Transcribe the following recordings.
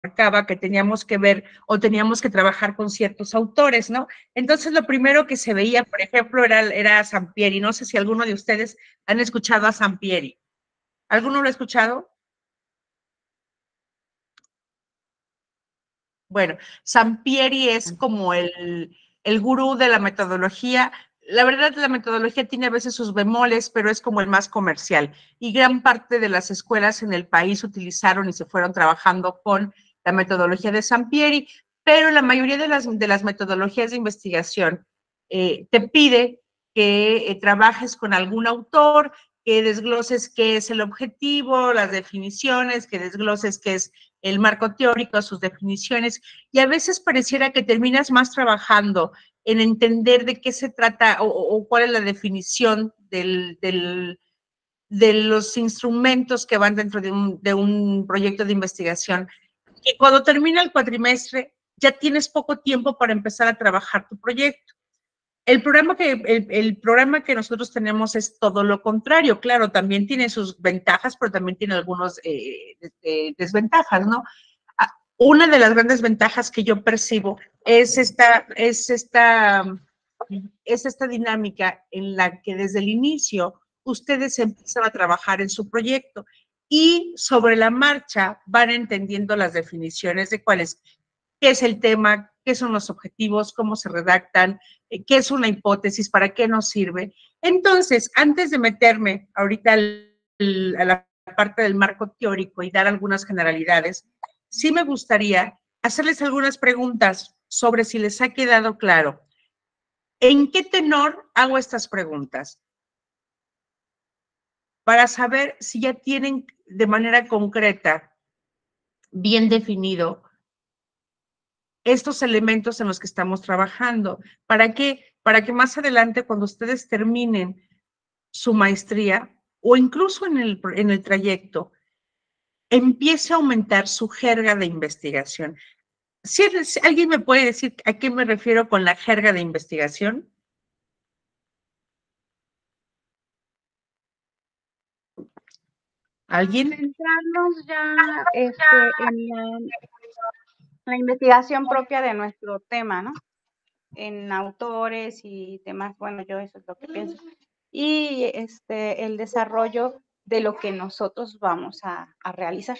marcaba que teníamos que ver o teníamos que trabajar con ciertos autores, ¿no? Entonces, lo primero que se veía, por ejemplo, era Sampieri. No sé si alguno de ustedes han escuchado a Sampieri. ¿Alguno lo ha escuchado? Bueno, Sampieri es como el gurú de la metodología. La verdad, la metodología tiene a veces sus bemoles, pero es como el más comercial. Y gran parte de las escuelas en el país utilizaron y se fueron trabajando con la metodología de Sampieri, pero la mayoría de las metodologías de investigación te pide que trabajes con algún autor, que desgloses qué es el objetivo, las definiciones, que desgloses qué es el marco teórico, sus definiciones, y a veces pareciera que terminas más trabajando en entender de qué se trata o cuál es la definición de los instrumentos que van dentro de un proyecto de investigación, que cuando termina el cuatrimestre ya tienes poco tiempo para empezar a trabajar tu proyecto. El programa que nosotros tenemos es todo lo contrario. Claro, también tiene sus ventajas, pero también tiene algunas desventajas, ¿no? Una de las grandes ventajas que yo percibo es esta dinámica en la que desde el inicio ustedes empiezan a trabajar en su proyecto y sobre la marcha van entendiendo las definiciones de qué es el tema, qué son los objetivos, cómo se redactan, qué es una hipótesis, para qué nos sirve. Entonces, antes de meterme ahorita a la parte del marco teórico y dar algunas generalidades, sí me gustaría hacerles algunas preguntas sobre si les ha quedado claro. ¿En qué tenor hago estas preguntas? Para saber si ya tienen de manera concreta, bien definido, estos elementos en los que estamos trabajando. ¿Para qué? Para que más adelante, cuando ustedes terminen su maestría o incluso en el trayecto, empiece a aumentar su jerga de investigación. Si alguien me puede decir a qué me refiero con la jerga de investigación. ¿Alguien? Centrarnos ya en la investigación propia de nuestro tema, ¿no? En autores y temas, bueno, yo eso es lo que pienso. Y el desarrollo de lo que nosotros vamos a realizar.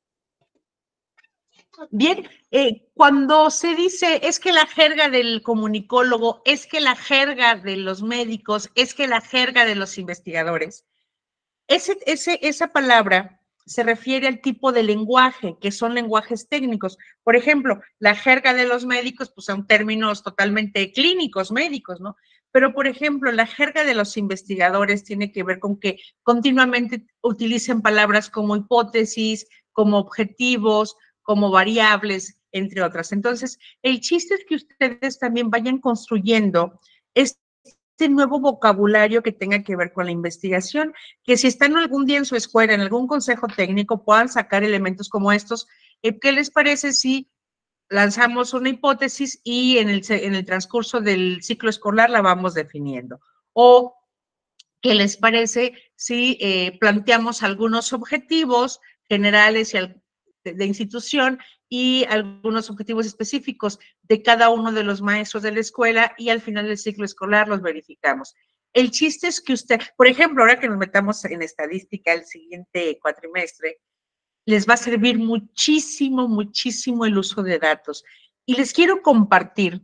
Bien, cuando se dice, es que la jerga del comunicólogo, es que la jerga de los médicos, es que la jerga de los investigadores, esa palabra se refiere al tipo de lenguaje, que son lenguajes técnicos. Por ejemplo, la jerga de los médicos, pues son términos totalmente clínicos, médicos, ¿no? Pero, por ejemplo, la jerga de los investigadores tiene que ver con que continuamente utilicen palabras como hipótesis, como objetivos, como variables, entre otras. Entonces, el chiste es que ustedes también vayan construyendo este nuevo vocabulario que tenga que ver con la investigación, que si están algún día en su escuela, en algún consejo técnico, puedan sacar elementos como estos. ¿Qué les parece si lanzamos una hipótesis y en el transcurso del ciclo escolar la vamos definiendo? O ¿qué les parece si planteamos algunos objetivos generales de institución y algunos objetivos específicos de cada uno de los maestros de la escuela y al final del ciclo escolar los verificamos? El chiste es que usted, por ejemplo, ahora que nos metamos en estadística el siguiente cuatrimestre, les va a servir muchísimo, muchísimo el uso de datos. Y les quiero compartir,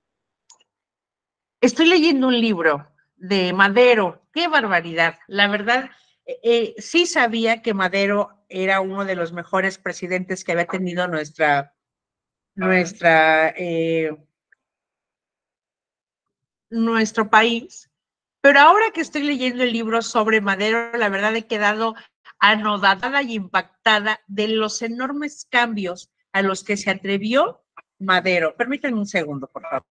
estoy leyendo un libro de Madero. ¡Qué barbaridad! La verdad, sí sabía que Madero era uno de los mejores presidentes que había tenido nuestra, nuestro país, pero ahora que estoy leyendo el libro sobre Madero, la verdad he quedado anodada y impactada de los enormes cambios a los que se atrevió Madero. Permítanme un segundo, por favor.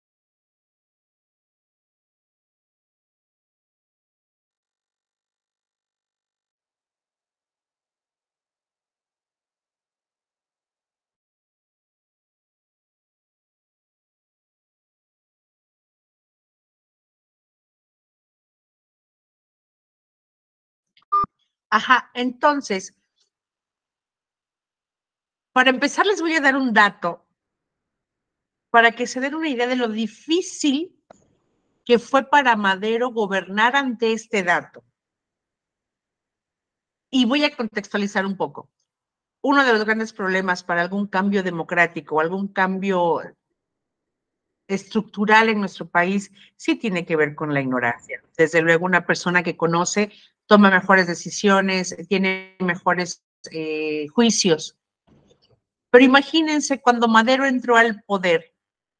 Ajá, entonces, Para empezar, les voy a dar un dato para que se den una idea de lo difícil que fue para Madero gobernar ante este dato. Y voy a contextualizar un poco. Uno de los grandes problemas para algún cambio democrático o algún cambio estructural en nuestro país sí tiene que ver con la ignorancia. Desde luego, una persona que conoce toma mejores decisiones, tiene mejores juicios. Pero imagínense cuando Madero entró al poder,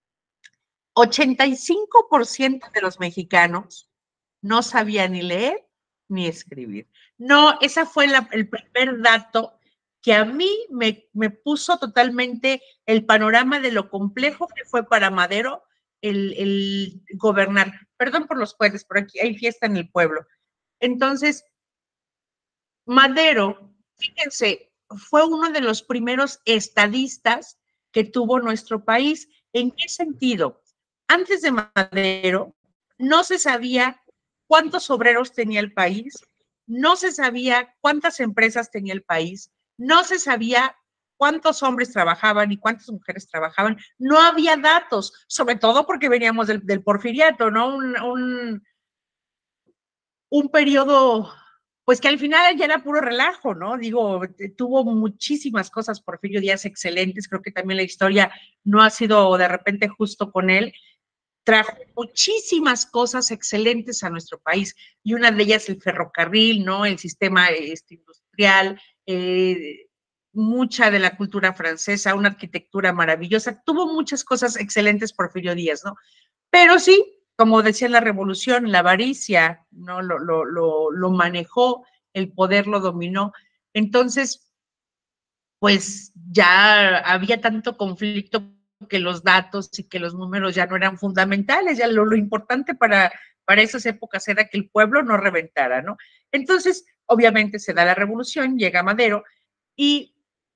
85% de los mexicanos no sabían ni leer ni escribir. No, ese fue el primer dato que a mí me puso totalmente el panorama de lo complejo que fue para Madero el gobernar. Perdón por los puentes, pero aquí hay fiesta en el pueblo. Entonces, Madero, fíjense, fue uno de los primeros estadistas que tuvo nuestro país. ¿En qué sentido? Antes de Madero, no se sabía cuántos obreros tenía el país, no se sabía cuántas empresas tenía el país, no se sabía cuántos hombres trabajaban y cuántas mujeres trabajaban. No había datos, sobre todo porque veníamos del porfiriato, ¿no? Un periodo, pues que al final ya era puro relajo, ¿no? Digo, tuvo muchísimas cosas Porfirio Díaz excelentes, creo que también la historia no ha sido de repente justo con él, trajo muchísimas cosas excelentes a nuestro país, y una de ellas el ferrocarril, ¿no? El sistema industrial, mucha de la cultura francesa, una arquitectura maravillosa, tuvo muchas cosas excelentes Porfirio Díaz, ¿no? Pero sí, como decía la revolución, la avaricia, ¿no? Lo manejó, el poder lo dominó. Entonces, pues ya había tanto conflicto que los datos y que los números ya no eran fundamentales, ya lo importante para esas épocas era que el pueblo no reventara, ¿no? Entonces, obviamente se da la revolución, llega Madero y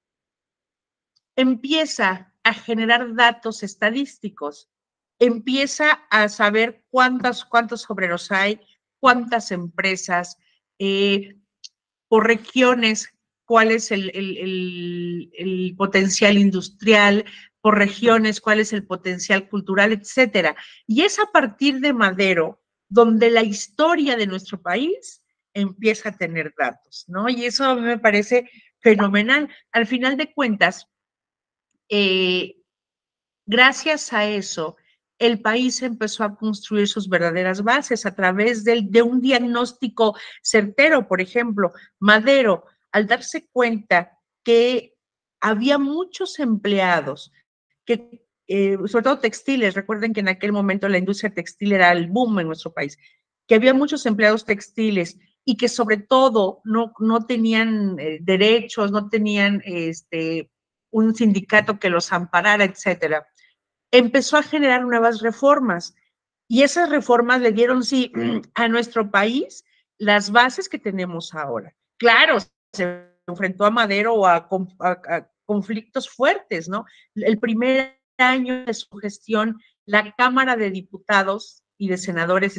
empieza a generar datos estadísticos, empieza a saber cuántos obreros hay, cuántas empresas, por regiones, cuál es el potencial industrial, por regiones, cuál es el potencial cultural, etcétera. Y es a partir de Madero donde la historia de nuestro país empieza a tener datos, ¿no? Y eso a mí me parece fenomenal. Al final de cuentas, gracias a eso, el país empezó a construir sus verdaderas bases a través de un diagnóstico certero. Por ejemplo, Madero, al darse cuenta que había muchos empleados, que, sobre todo textiles, recuerden que en aquel momento la industria textil era el boom en nuestro país, que había muchos empleados textiles y que sobre todo no tenían derechos, no tenían un sindicato que los amparara, etcétera, empezó a generar nuevas reformas y esas reformas le dieron, sí, a nuestro país las bases que tenemos ahora. Claro, se enfrentó a Madero o a conflictos fuertes, ¿no? El primer año de su gestión, la Cámara de Diputados y de Senadores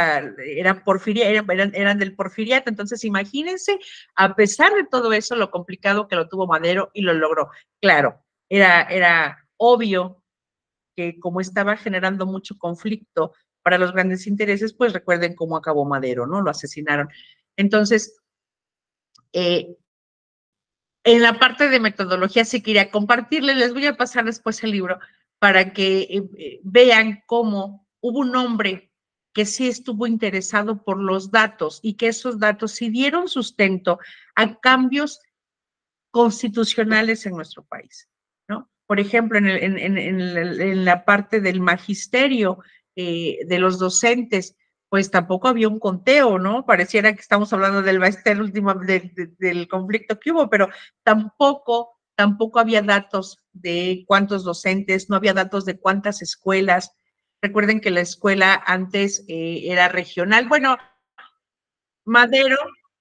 eran del porfiriato. Entonces, imagínense, a pesar de todo eso, lo complicado que lo tuvo Madero y lo logró. Claro, era obvio que como estaba generando mucho conflicto para los grandes intereses, pues recuerden cómo acabó Madero, ¿no? Lo asesinaron. Entonces, en la parte de metodología sí quería compartirles, les voy a pasar después el libro para que vean cómo hubo un hombre que sí estuvo interesado por los datos y que esos datos sí dieron sustento a cambios constitucionales en nuestro país, ¿no? Por ejemplo, en la parte del magisterio, de los docentes, pues tampoco había un conteo, ¿no? Pareciera que estamos hablando del último, del conflicto que hubo, pero tampoco había datos de cuántos docentes, no había datos de cuántas escuelas. Recuerden que la escuela antes era regional. Bueno, Madero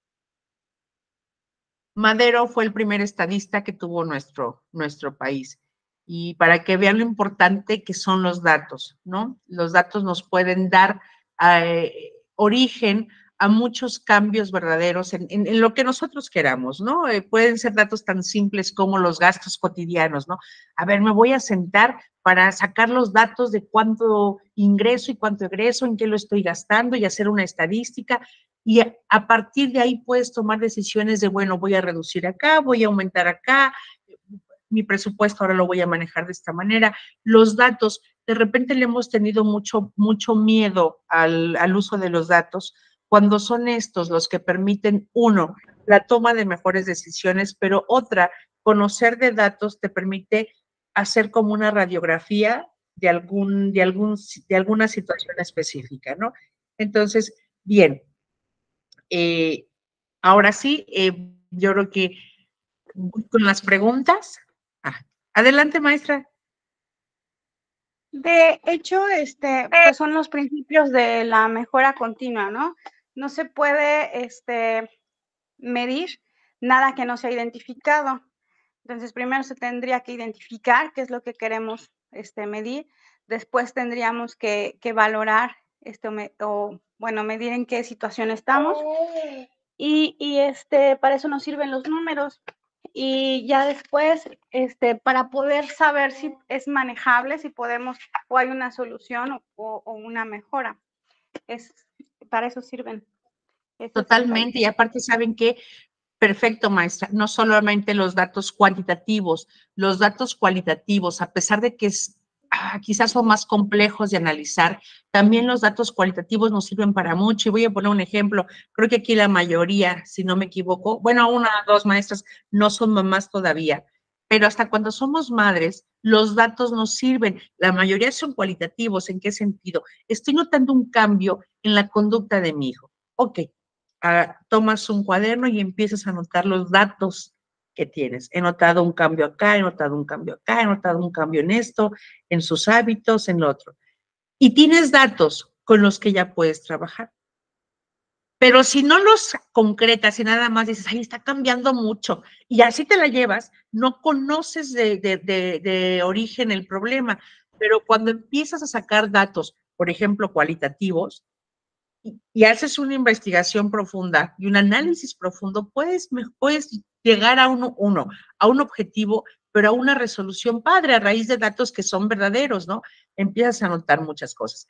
Madero fue el primer estadista que tuvo nuestro país. Y para que vean lo importante que son los datos, ¿no? Los datos nos pueden dar origen a muchos cambios verdaderos en lo que nosotros queramos, ¿no? Pueden ser datos tan simples como los gastos cotidianos, ¿no? A ver, me voy a sentar para sacar los datos de cuánto ingreso y cuánto egreso, en qué lo estoy gastando y hacer una estadística. Y a partir de ahí puedes tomar decisiones de, bueno, voy a reducir acá, voy a aumentar acá, mi presupuesto ahora lo voy a manejar de esta manera. Los datos, de repente le hemos tenido mucho miedo al uso de los datos, cuando son estos los que permiten, uno, la toma de mejores decisiones, pero otra, conocer de datos te permite hacer como una radiografía de alguna situación específica, ¿no? Entonces, bien, eh, ahora sí, yo creo que voy con las preguntas. Ah, adelante, maestra. De hecho, pues son los principios de la mejora continua, ¿no? No se puede, medir nada que no se ha identificado. Entonces, primero se tendría que identificar qué es lo que queremos, medir. Después tendríamos que valorar, medir en qué situación estamos. Y para eso nos sirven los números. Y ya después, para poder saber si es manejable, si podemos, o hay una solución o una mejora. Para eso sirven. Totalmente, y aparte saben que, perfecto, maestra, no solamente los datos cuantitativos, los datos cualitativos, a pesar de que quizás son más complejos de analizar, también los datos cualitativos nos sirven para mucho. Y voy a poner un ejemplo, creo que aquí la mayoría, si no me equivoco, bueno, una o dos maestras no son mamás todavía, pero hasta cuando somos madres, los datos nos sirven. La mayoría son cualitativos. ¿En qué sentido? Estoy notando un cambio en la conducta de mi hijo. Ok, tomas un cuaderno y empiezas a anotar los datos que tienes. He notado un cambio acá, he notado un cambio acá, he notado un cambio en esto, en sus hábitos, en lo otro. Y tienes datos con los que ya puedes trabajar. Pero si no los concretas y nada más dices, ay, está cambiando mucho, y así te la llevas, no conoces de origen el problema. Pero cuando empiezas a sacar datos, por ejemplo, cualitativos, y haces una investigación profunda y un análisis profundo, puedes llegar a a un objetivo, pero a una resolución padre a raíz de datos que son verdaderos, ¿no? Empiezas a notar muchas cosas.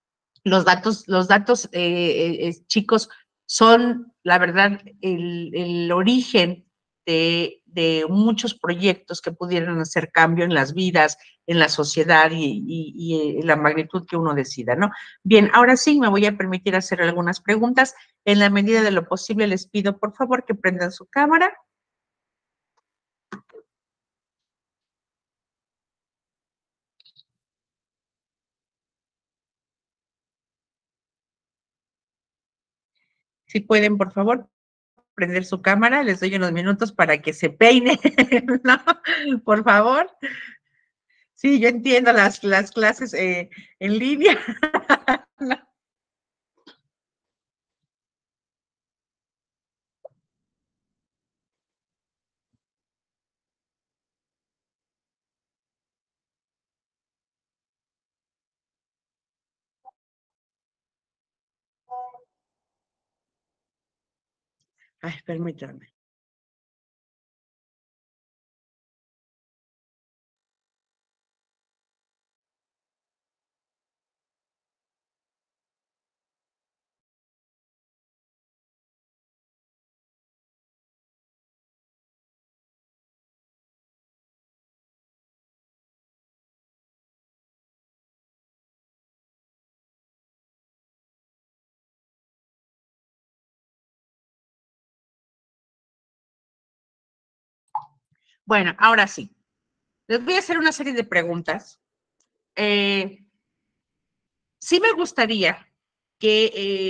Los datos chicos, son, la verdad, el origen de muchos proyectos que pudieran hacer cambio en las vidas, en la sociedad y la magnitud que uno decida, ¿no? Bien, ahora sí me voy a permitir hacer algunas preguntas. En la medida de lo posible les pido, por favor, que prendan su cámara. Si pueden, por favor, prender su cámara, les doy unos minutos para que se peine, ¿no? Por favor. Sí, yo entiendo las clases en línea. Ay, permítanme. Bueno, ahora sí. Les voy a hacer una serie de preguntas. Sí me gustaría que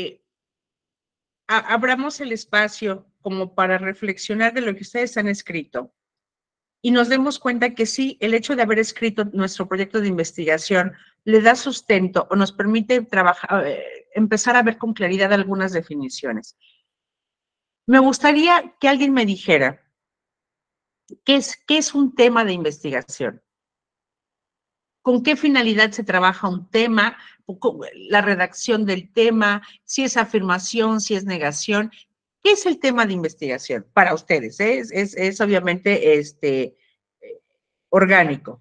abramos el espacio como para reflexionar de lo que ustedes han escrito y nos demos cuenta que sí, el hecho de haber escrito nuestro proyecto de investigación le da sustento o nos permite trabajar, empezar a ver con claridad algunas definiciones. Me gustaría que alguien me dijera, qué es un tema de investigación? ¿Con qué finalidad se trabaja un tema? la redacción del tema, si es afirmación, si es negación. ¿Qué es el tema de investigación para ustedes? Es obviamente orgánico.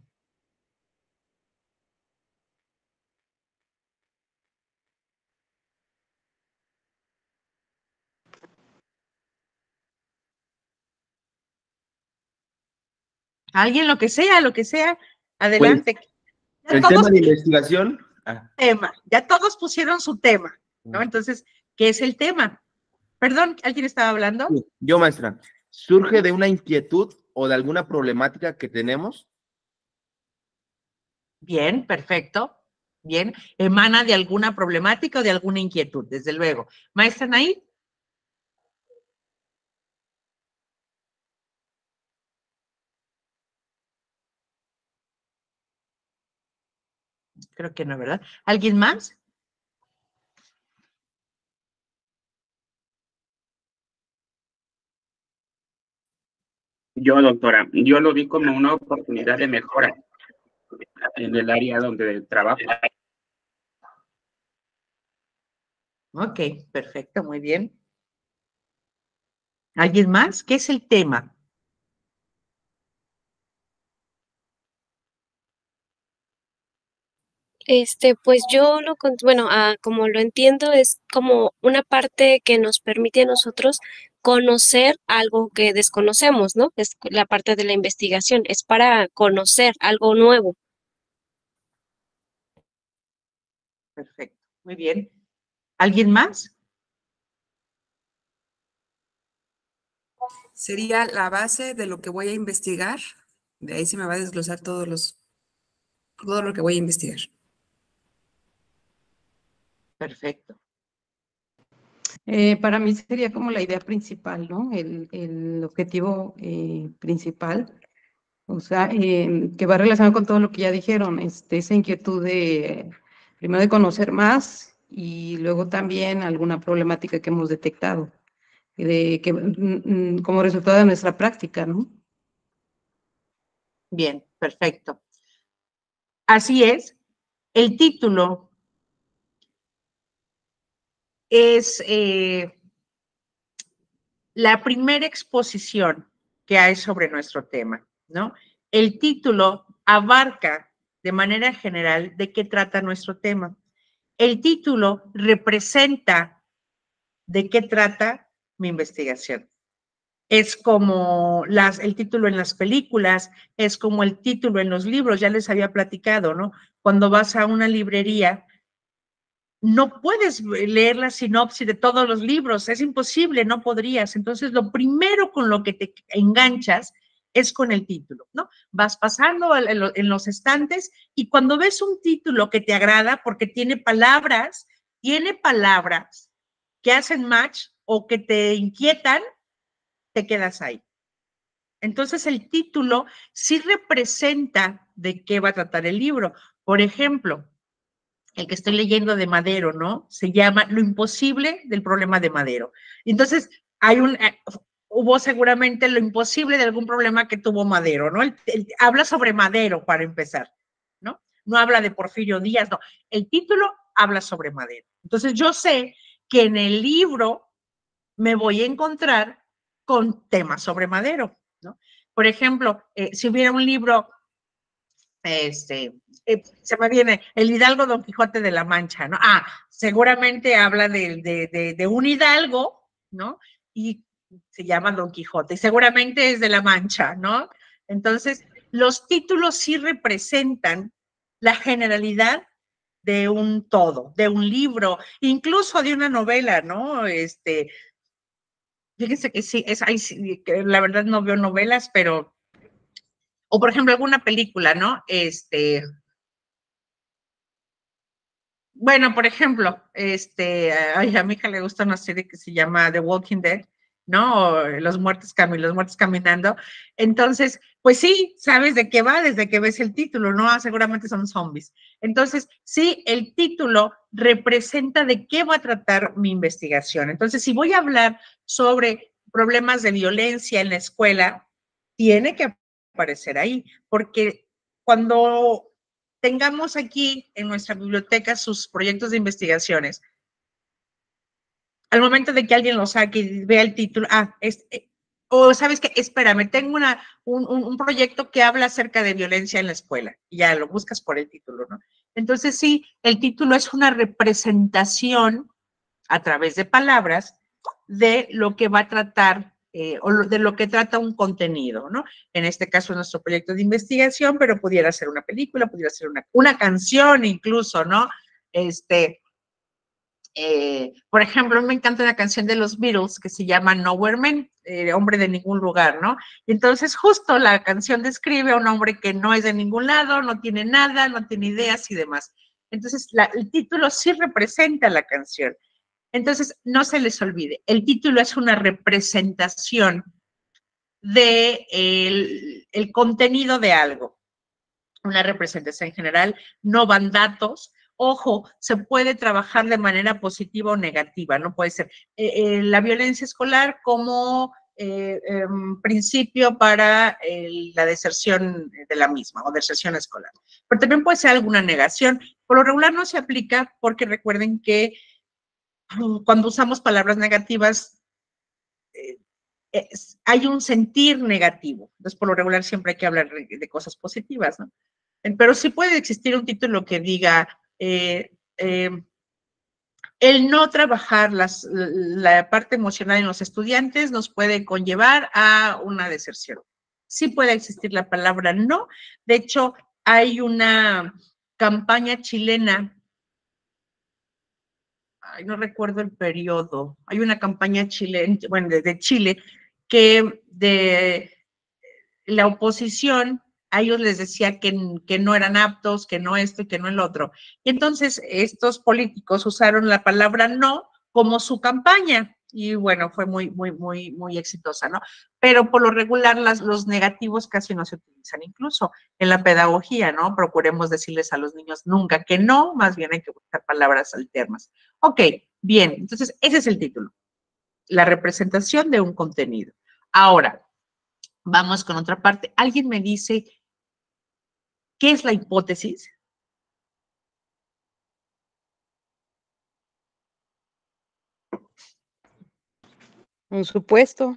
Alguien, lo que sea, adelante. Pues, el tema de investigación. Ya todos pusieron su tema, ¿no? Entonces, ¿qué es el tema? Perdón, ¿alguien estaba hablando? Sí, yo, maestra. ¿Surge de una inquietud o de alguna problemática que tenemos? Bien, perfecto. Bien, emana de alguna problemática o de alguna inquietud, desde luego. Maestra Naí. Creo que no, ¿verdad? ¿Alguien más? Yo, doctora, yo lo vi como una oportunidad de mejora en el área donde trabajo. Ok, perfecto, muy bien. ¿Alguien más? ¿Qué es el tema? Pues yo como lo entiendo, es como una parte que nos permite a nosotros conocer algo que desconocemos, ¿no? Es la parte de la investigación, es para conocer algo nuevo. Perfecto, muy bien. ¿Alguien más? Sería la base de lo que voy a investigar. De ahí se me va a desglosar todo lo que voy a investigar. Perfecto. Para mí sería como la idea principal, ¿no? El objetivo principal, o sea, que va relacionado con todo lo que ya dijeron, esa inquietud de, primero de conocer más y luego también alguna problemática que hemos detectado, como resultado de nuestra práctica, ¿no? Bien, perfecto. Así es. El título es la primera exposición que hay sobre nuestro tema, ¿no? El título abarca de manera general de qué trata nuestro tema. El título representa de qué trata mi investigación. Es como el título en las películas, es como el título en los libros, ya les había platicado, ¿no? Cuando vas a una librería, no puedes leer la sinopsis de todos los libros, es imposible, no podrías. Entonces, lo primero con lo que te enganchas es con el título, ¿no? Vas pasando en los estantes y cuando ves un título que te agrada porque tiene palabras que hacen match o que te inquietan, te quedas ahí. Entonces, el título sí representa de qué va a tratar el libro. Por ejemplo, el que estoy leyendo de Madero, ¿no? Se llama Lo imposible del problema de Madero. Entonces, hubo seguramente lo imposible de algún problema que tuvo Madero, ¿no? Habla sobre Madero para empezar, ¿no? No habla de Porfirio Díaz, no. El título habla sobre Madero. Entonces, yo sé que en el libro me voy a encontrar con temas sobre Madero, ¿no? Por ejemplo, si hubiera un libro se me viene el Hidalgo Don Quijote de la Mancha, ¿no? Seguramente habla de un hidalgo, ¿no? Y se llama Don Quijote, y seguramente es de la Mancha, ¿no? Entonces, los títulos sí representan la generalidad de un todo, de un libro, incluso de una novela, ¿no? Fíjense que sí, que la verdad no veo novelas, pero o por ejemplo alguna película, ¿no? Bueno, por ejemplo, a mi hija le gusta una serie que se llama The Walking Dead, ¿no? O los muertos caminando. Entonces, pues sí, sabes de qué va desde que ves el título, ¿no? Seguramente son zombies. Entonces, sí, el título representa de qué va a tratar mi investigación. Entonces, si voy a hablar sobre problemas de violencia en la escuela, tiene que aparecer ahí, porque cuando tengamos aquí en nuestra biblioteca sus proyectos de investigaciones, al momento de que alguien lo saque y vea el título, o sabes qué, espérame, tengo un proyecto que habla acerca de violencia en la escuela, y ya lo buscas por el título, ¿no? Entonces sí, el título es una representación a través de palabras de lo que va a tratar o de lo que trata un contenido, ¿no? En este caso es nuestro proyecto de investigación, pero pudiera ser una película, pudiera ser una canción incluso, ¿no? Por ejemplo, me encanta una canción de los Beatles que se llama Nowhere Man, hombre de ningún lugar, ¿no? Y entonces justo la canción describe a un hombre que no es de ningún lado, no tiene nada, no tiene ideas y demás. Entonces, el título sí representa la canción. Entonces, no se les olvide, el título es una representación de el contenido de algo. Una representación general, no van datos. Ojo, se puede trabajar de manera positiva o negativa, no puede ser la violencia escolar como principio para la deserción de la misma o deserción escolar. Pero también puede ser alguna negación. Por lo regular no se aplica porque recuerden que cuando usamos palabras negativas hay un sentir negativo. Entonces, por lo regular siempre hay que hablar de cosas positivas, ¿no? Pero sí puede existir un título que diga el no trabajar la parte emocional en los estudiantes nos puede conllevar a una deserción. Sí puede existir la palabra no. De hecho, hay una campaña chilena, no recuerdo el periodo, hay una campaña chilena, bueno, de Chile, que de la oposición a ellos les decía que no eran aptos, que no esto y que no el otro. Y entonces estos políticos usaron la palabra no como su campaña y bueno, fue muy exitosa, ¿no? Pero por lo regular los negativos casi no se utilizan, incluso en la pedagogía, ¿no? Procuremos decirles a los niños nunca que no, más bien hay que buscar palabras alternas. Ok, bien, entonces ese es el título, la representación de un contenido. Ahora, vamos con otra parte. ¿Alguien me dice qué es la hipótesis? Un supuesto.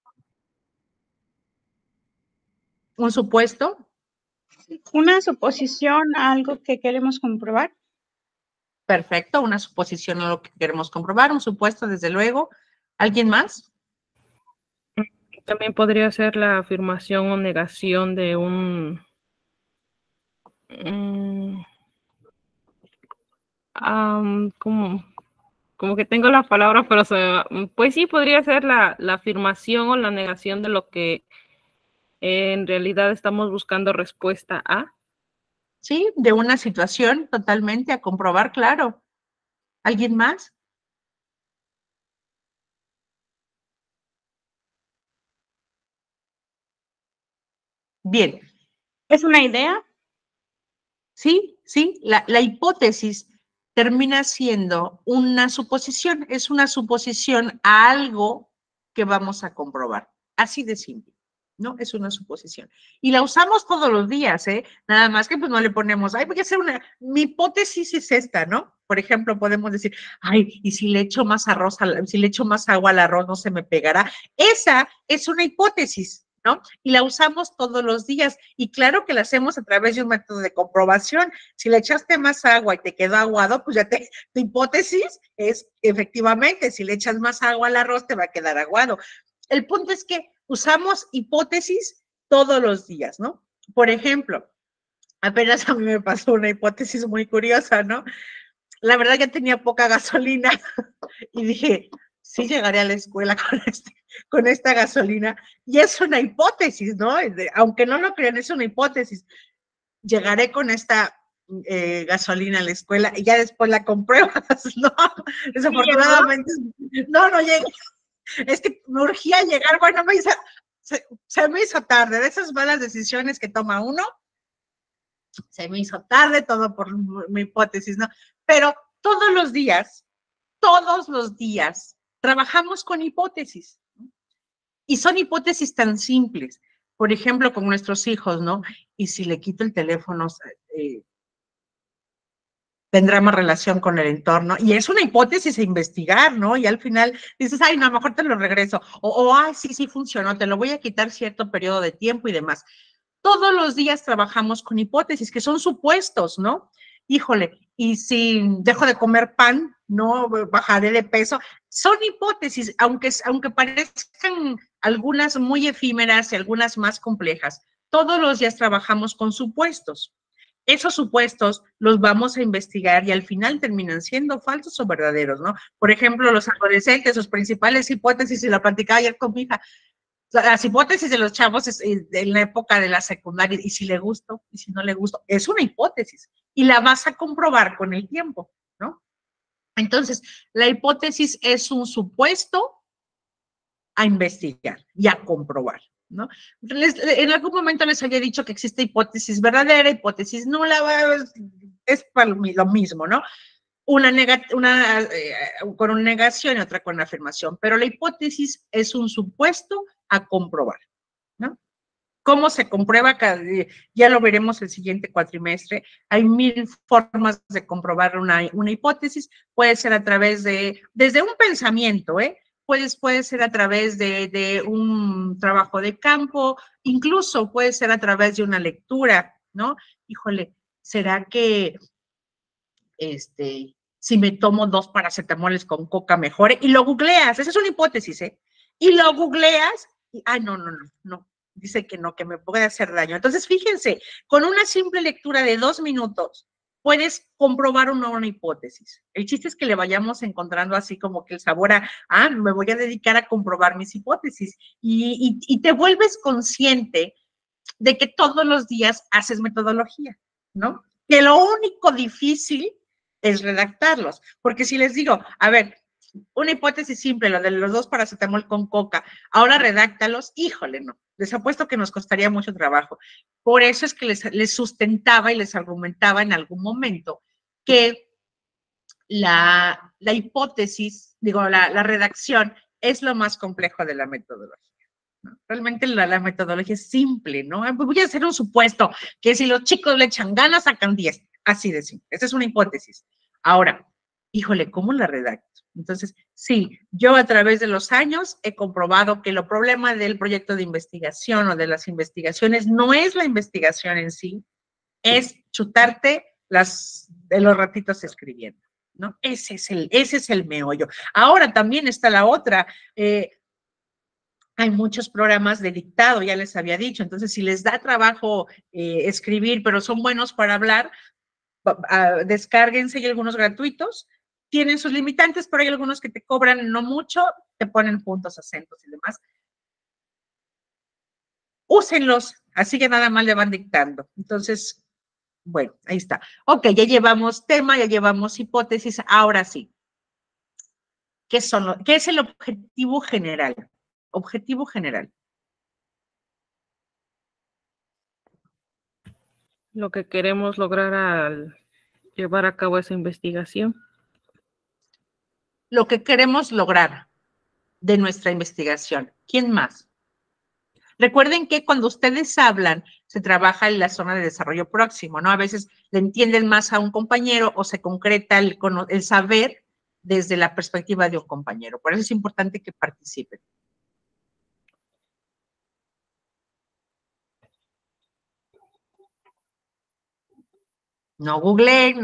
¿Un supuesto? Una suposición a algo que queremos comprobar. Perfecto, una suposición a lo que queremos comprobar, un supuesto, desde luego. ¿Alguien más? También podría ser la afirmación o negación de como que tengo las palabras, pero pues sí, podría ser la afirmación o la negación de lo que en realidad estamos buscando respuesta a. Sí, de una situación totalmente a comprobar, claro. ¿Alguien más? Bien. ¿Es una idea? Sí, la hipótesis termina siendo una suposición, es una suposición a algo que vamos a comprobar, así de simple, ¿no? Es una suposición. Y la usamos todos los días, ¿eh? Nada más que pues no le ponemos, ay, voy a hacer mi hipótesis es esta, ¿no? Por ejemplo, podemos decir, ay, y si le echo más arroz, si le echo más agua al arroz, no se me pegará. Esa es una hipótesis, ¿no? Y la usamos todos los días. Y claro que la hacemos a través de un método de comprobación. Si le echaste más agua y te quedó aguado, pues tu hipótesis es efectivamente, si le echas más agua al arroz, te va a quedar aguado. El punto es que usamos hipótesis todos los días, ¿no? Por ejemplo, apenas a mí me pasó una hipótesis muy curiosa, ¿no? La verdad que tenía poca gasolina y dije, sí llegaré a la escuela con esta gasolina. Y es una hipótesis, ¿no? Aunque no lo crean, es una hipótesis. Llegaré con esta gasolina a la escuela y ya después la compruebas, ¿no? Desafortunadamente, no llegué. Es que me urgía llegar, bueno, se me hizo tarde, de esas malas decisiones que toma uno, se me hizo tarde, todo por mi hipótesis, ¿no? Pero todos los días, trabajamos con hipótesis. Y son hipótesis tan simples. Por ejemplo, con nuestros hijos, ¿no? Y si le quito el teléfono, tendrá más relación con el entorno, y es una hipótesis a investigar, ¿no? Y al final dices, ay, no, a lo mejor te lo regreso, ay, sí funcionó, te lo voy a quitar cierto periodo de tiempo y demás. Todos los días trabajamos con hipótesis, que son supuestos, ¿no? Híjole, y si dejo de comer pan, no bajaré de peso. Son hipótesis, aunque parezcan algunas muy efímeras y algunas más complejas. Todos los días trabajamos con supuestos. Esos supuestos los vamos a investigar y al final terminan siendo falsos o verdaderos, ¿no? Por ejemplo, los adolescentes, sus principales hipótesis, y lo platicaba ayer con mi hija, las hipótesis de los chavos en la época de la secundaria, y si le gusto, y si no le gusto, es una hipótesis, y la vas a comprobar con el tiempo, ¿no? Entonces, la hipótesis es un supuesto a investigar y a comprobar, ¿no? En algún momento les había dicho que existe hipótesis verdadera, hipótesis nula, es lo mismo, ¿no? Una con una negación y otra con una afirmación, pero la hipótesis es un supuesto a comprobar, ¿no? ¿Cómo se comprueba? Ya lo veremos el siguiente cuatrimestre. Hay 1000 formas de comprobar una hipótesis. Puede ser a través desde un pensamiento, puede ser a través de un trabajo de campo, incluso puede ser a través de una lectura, ¿no? Híjole, ¿será que si me tomo 2 paracetamoles con coca mejore? Y lo googleas, esa es una hipótesis, y lo googleas, y, no, dice que no, que me puede hacer daño. Entonces, fíjense, con una simple lectura de 2 minutos, puedes comprobar una hipótesis. El chiste es que le vayamos encontrando así como que el sabor me voy a dedicar a comprobar mis hipótesis, y te vuelves consciente de que todos los días haces metodología, ¿no? Que lo único difícil es redactarlos, porque si les digo, a ver, una hipótesis simple, lo de los 2 paracetamol con coca, ahora redáctalos, híjole, no, les apuesto que nos costaría mucho trabajo. Por eso es que les sustentaba y les argumentaba en algún momento que la hipótesis, la redacción es lo más complejo de la metodología. ¿No? Realmente la metodología es simple, ¿no? Voy a hacer un supuesto, que si los chicos le echan ganas, sacan 10, así de simple. Esa es una hipótesis. Ahora, híjole, ¿cómo la redacto? Entonces, sí, yo a través de los años he comprobado que el problema del proyecto de investigación o de las investigaciones no es la investigación en sí, es chutarte de los ratitos escribiendo, ¿no? Ese es el meollo. Ahora también está la otra, hay muchos programas de dictado, ya les había dicho, entonces si les da trabajo escribir, pero son buenos para hablar, descárguense, hay algunos gratuitos, tienen sus limitantes, pero hay algunos que te cobran no mucho, te ponen puntos, acentos y demás. Úsenlos, así que nada más le van dictando. Entonces, bueno, ahí está. Ok, ya llevamos tema, ya llevamos hipótesis, ahora sí. ¿Qué es el objetivo general? Objetivo general. Lo que queremos lograr al llevar a cabo esa investigación. Lo que queremos lograr de nuestra investigación. ¿Quién más? Recuerden que cuando ustedes hablan, se trabaja en la zona de desarrollo próximo, ¿no? A veces le entienden más a un compañero o se concreta el saber desde la perspectiva de un compañero. Por eso es importante que participen. No googleen,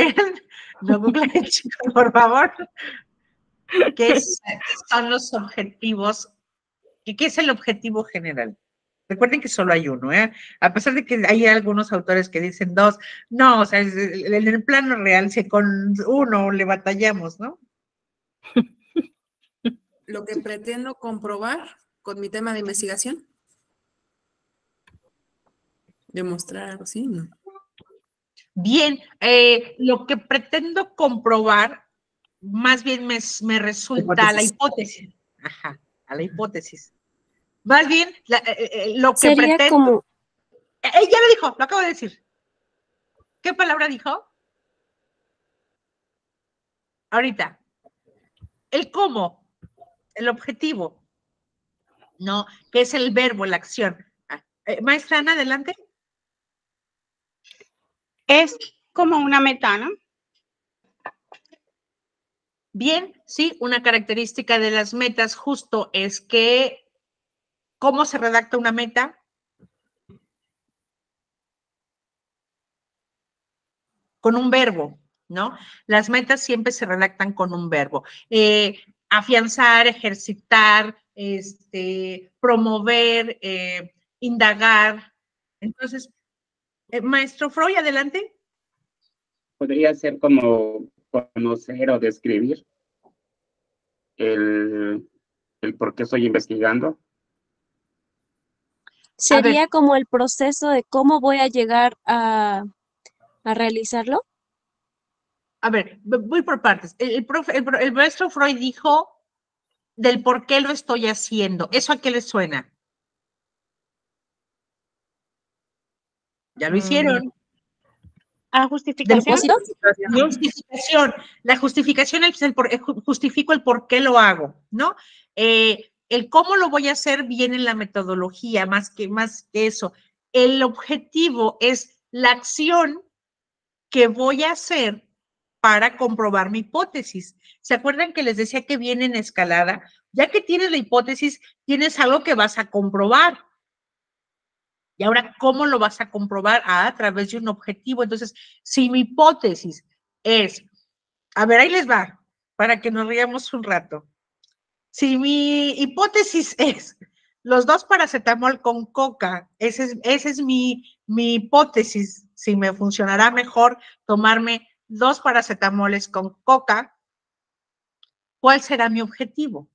chicos, por favor. ¿Qué son los objetivos? ¿Qué es el objetivo general? Recuerden que solo hay uno, a pesar de que hay algunos autores que dicen 2, no, o sea, en el plano real, si con uno le batallamos, ¿no? Lo que pretendo comprobar con mi tema de investigación. Demostrar algo así, ¿no? Bien, lo que pretendo comprobar, más bien me resulta la hipótesis. Ajá, a la hipótesis. Más bien, lo que Sería pretendo... como... ya lo dijo, lo acabo de decir. ¿Qué palabra dijo? Ahorita. El cómo, el objetivo, ¿no? Que es el verbo, la acción. Maestra Ana, adelante. Es como una meta, ¿no? Bien, sí, una característica de las metas justo es que, ¿cómo se redacta una meta? Con un verbo, ¿no? Las metas siempre se redactan con un verbo. Afianzar, ejercitar, promover, indagar. Entonces, maestro Freud, adelante. Podría ser como conocer o describir el por qué estoy investigando. ¿Sería como el proceso de cómo voy a llegar a realizarlo? A ver, voy por partes. El maestro Freud dijo del por qué lo estoy haciendo. ¿Eso a qué le suena? Ya lo hicieron. ¿A justificación? Justificación. La justificación es justifico el por qué lo hago, ¿no? El cómo lo voy a hacer viene en la metodología, más que eso. El objetivo es la acción que voy a hacer para comprobar mi hipótesis. ¿Se acuerdan que les decía que viene en escalada? Ya que tienes la hipótesis, tienes algo que vas a comprobar. Y ahora, ¿cómo lo vas a comprobar? A través de un objetivo. Entonces, si mi hipótesis es, a ver, ahí les va, para que nos riamos un rato. Si mi hipótesis es los 2 paracetamol con coca, esa es mi hipótesis, si me funcionará mejor tomarme 2 paracetamoles con coca, ¿cuál será mi objetivo?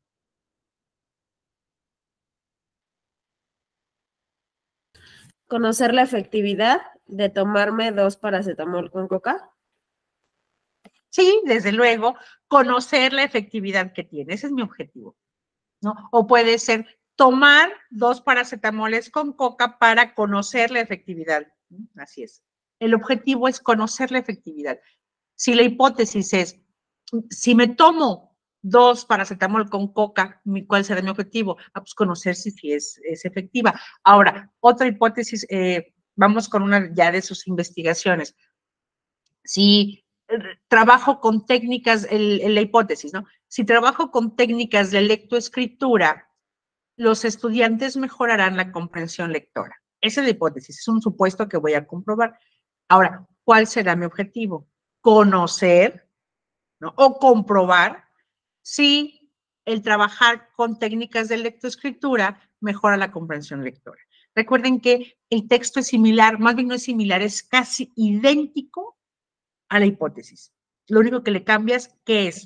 Conocer la efectividad de tomarme 2 paracetamol con coca. Sí, desde luego, conocer la efectividad que tiene, ese es mi objetivo, ¿no? O puede ser tomar 2 paracetamoles con coca para conocer la efectividad, así es. El objetivo es conocer la efectividad. Si la hipótesis es, si me tomo 2 paracetamol con coca, ¿cuál será mi objetivo? Pues conocer si es efectiva. Ahora, otra hipótesis, vamos con una ya de sus investigaciones. Si trabajo con técnicas, la hipótesis, ¿no? Si trabajo con técnicas de lectoescritura, los estudiantes mejorarán la comprensión lectora. Esa es la hipótesis, es un supuesto que voy a comprobar. Ahora, ¿cuál será mi objetivo? Conocer, ¿no? O comprobar si el trabajar con técnicas de lectoescritura mejora la comprensión lectora. Recuerden que el texto es similar, más bien no es similar, es casi idéntico a la hipótesis. Lo único que le cambias, ¿qué es?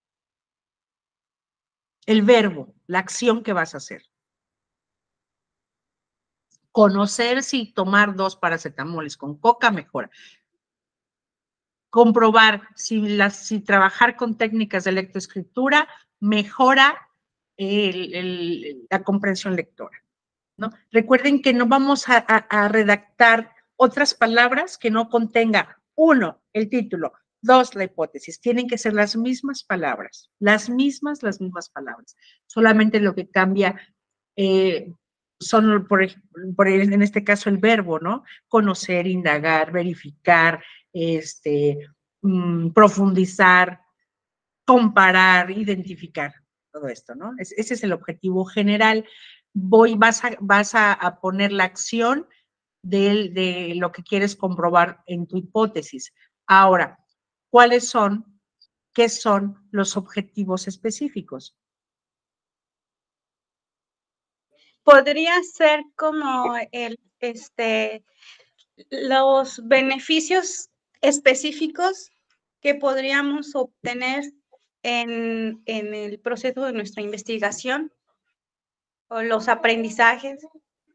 El verbo, la acción que vas a hacer. Conocer si tomar 2 paracetamoles con coca mejora. Comprobar si trabajar con técnicas de lectoescritura mejora la comprensión lectora, ¿no? Recuerden que no vamos a redactar otras palabras que no contenga, 1, el título, 2, la hipótesis. Tienen que ser las mismas palabras, las mismas palabras. Solamente lo que cambia son, en este caso, el verbo, ¿no? Conocer, indagar, verificar, profundizar, comparar, identificar, todo esto, ¿no? Ese es el objetivo general. Vas a poner la acción de lo que quieres comprobar en tu hipótesis. Ahora, ¿qué son los objetivos específicos? Podría ser como los beneficios específicos que podríamos obtener en el proceso de nuestra investigación o los aprendizajes.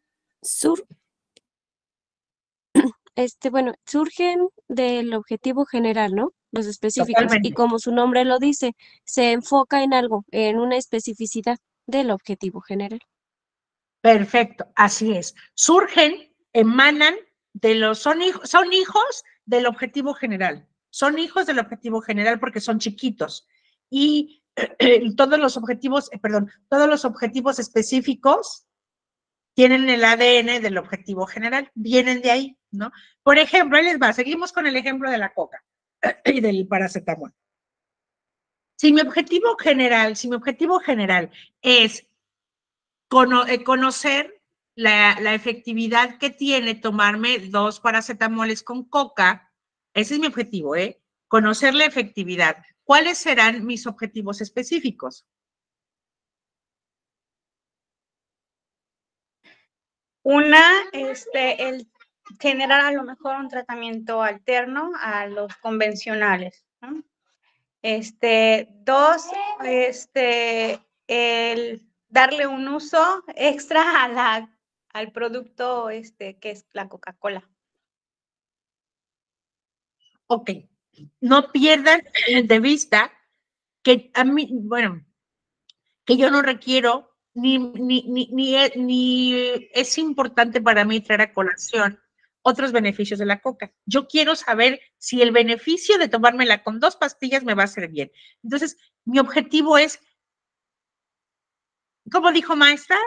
Bueno, surgen del objetivo general, ¿no? Los específicos. Totalmente. Y como su nombre lo dice, se enfoca en algo, en una especificidad del objetivo general. Perfecto, así es. Surgen, emanan son hijos del objetivo general. Son hijos del objetivo general porque son chiquitos. Y todos los objetivos específicos tienen el ADN del objetivo general, vienen de ahí, ¿no? Por ejemplo, ahí les va, seguimos con el ejemplo de la coca y del paracetamol. Si mi objetivo general es conocer la efectividad que tiene tomarme 2 paracetamoles con coca, ese es mi objetivo, conocer la efectividad. ¿Cuáles serán mis objetivos específicos? El generar a lo mejor un tratamiento alterno a los convencionales, ¿no? 2, el darle un uso extra al producto que es la Coca-Cola. Ok, no pierdan de vista que a mí, bueno, que yo no requiero ni es importante para mí traer a colación otros beneficios de la coca. Yo quiero saber si el beneficio de tomármela con 2 pastillas me va a hacer bien. Entonces, mi objetivo es, ¿cómo dijo maestra?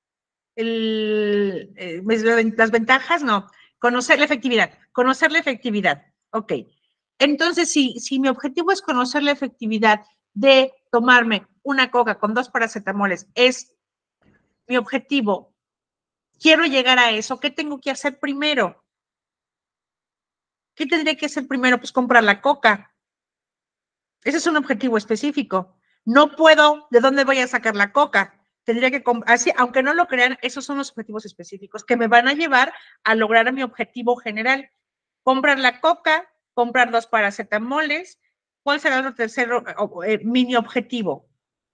Las ventajas, no. Conocer la efectividad. Ok. Entonces, si mi objetivo es conocer la efectividad de tomarme una coca con 2 paracetamoles, es mi objetivo, quiero llegar a eso, ¿qué tengo que hacer primero? ¿Qué tendré que hacer primero? Pues comprar la coca. Ese es un objetivo específico. No puedo, ¿de dónde voy a sacar la coca? Tendría que, así, aunque no lo crean, esos son los objetivos específicos que me van a llevar a lograr mi objetivo general. Comprar la coca, comprar 2 paracetamoles. ¿Cuál será el tercero mini objetivo?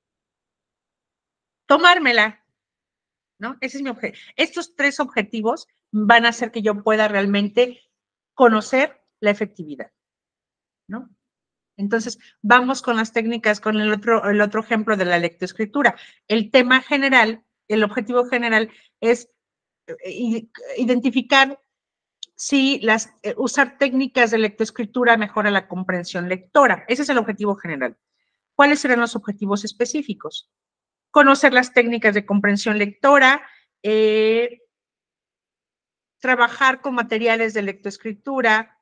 Tomármela, ¿no? Ese es mi objetivo. Estos 3 objetivos van a hacer que yo pueda realmente conocer la efectividad, ¿no? Entonces, vamos con las técnicas, con el otro ejemplo de la lectoescritura. El tema general, el objetivo general es identificar si usar técnicas de lectoescritura mejora la comprensión lectora. Ese es el objetivo general. ¿Cuáles serán los objetivos específicos? Conocer las técnicas de comprensión lectora, trabajar con materiales de lectoescritura,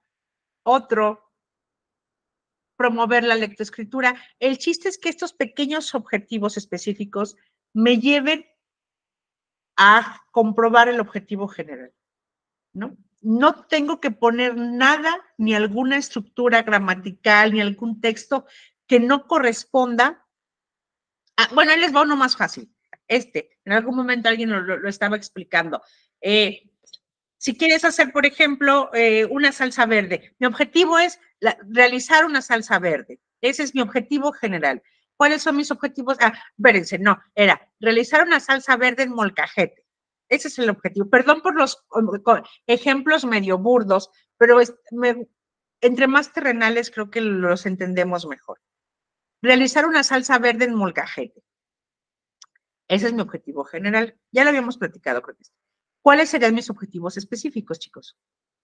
promover la lectoescritura. El chiste es que estos pequeños objetivos específicos me lleven a comprobar el objetivo general, ¿no? No tengo que poner nada, ni alguna estructura gramatical, ni algún texto que no corresponda a, bueno, ahí les va uno más fácil. En algún momento alguien lo estaba explicando. Si quieres hacer, por ejemplo, una salsa verde, mi objetivo es realizar una salsa verde. Ese es mi objetivo general. ¿Cuáles son mis objetivos? Espérense, no, era realizar una salsa verde en molcajete. Ese es el objetivo. Perdón por los ejemplos medio burdos, pero entre más terrenales creo que los entendemos mejor. Realizar una salsa verde en molcajete. Ese es mi objetivo general. Ya lo habíamos platicado, creo que sí. ¿Cuáles serían mis objetivos específicos, chicos?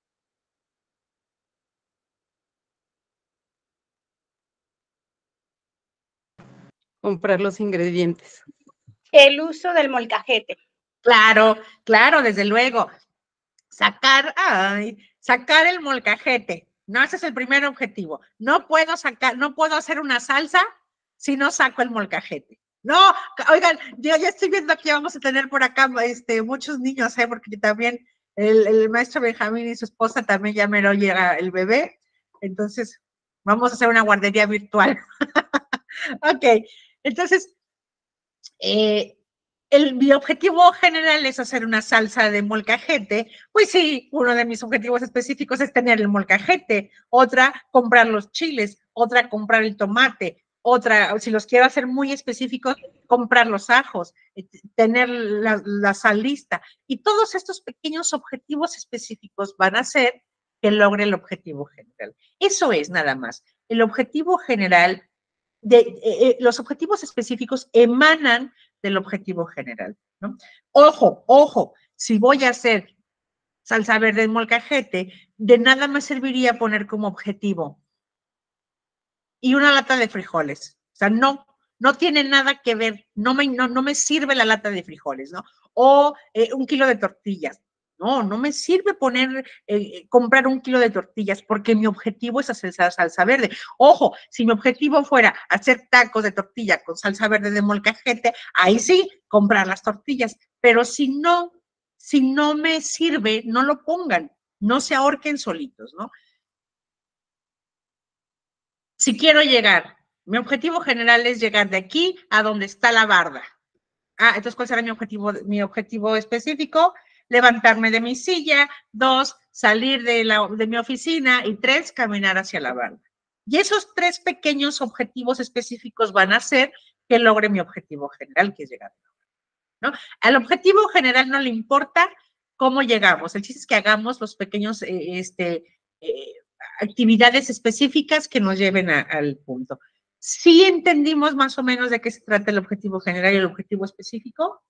Comprar los ingredientes. El uso del molcajete. Claro, claro, desde luego. Sacar el molcajete. No, ese es el primer objetivo. No puedo hacer una salsa si no saco el molcajete. No, oigan, yo ya estoy viendo que vamos a tener por acá muchos niños, porque también el maestro Benjamín y su esposa también ya me lo llega el bebé. Entonces, vamos a hacer una guardería virtual. Ok, entonces, mi objetivo general es hacer una salsa de molcajete. Pues sí, uno de mis objetivos específicos es tener el molcajete, otra, comprar los chiles, otra, comprar el tomate, otra, si los quiero hacer muy específicos, comprar los ajos, tener la sal lista. Y todos estos pequeños objetivos específicos van a hacer que logre el objetivo general. Eso es nada más. El objetivo general, los objetivos específicos emanan del objetivo general, ¿no? Ojo, si voy a hacer salsa verde en molcajete, de nada me serviría poner como objetivo y una lata de frijoles. O sea, no tiene nada que ver, no me sirve la lata de frijoles, ¿no? O 1 kilo de tortillas. No, no me sirve comprar 1 kilo de tortillas porque mi objetivo es hacer salsa verde. Ojo, si mi objetivo fuera hacer tacos de tortilla con salsa verde de molcajete, ahí sí, comprar las tortillas. Pero si no me sirve, no lo pongan, no se ahorquen solitos, ¿no? Si quiero llegar, mi objetivo general es llegar de aquí a donde está la barda. Entonces, ¿cuál será mi objetivo? Mi objetivo específico, levantarme de mi silla. 2, salir de mi oficina. Y 3, caminar hacia la barda. Y esos 3 pequeños objetivos específicos van a hacer que logre mi objetivo general, que es llegar a la barda, ¿no? Al objetivo general no le importa cómo llegamos. El chiste es que hagamos los pequeños actividades específicas que nos lleven al punto. ¿Sí entendimos más o menos de qué se trata el objetivo general y el objetivo específico?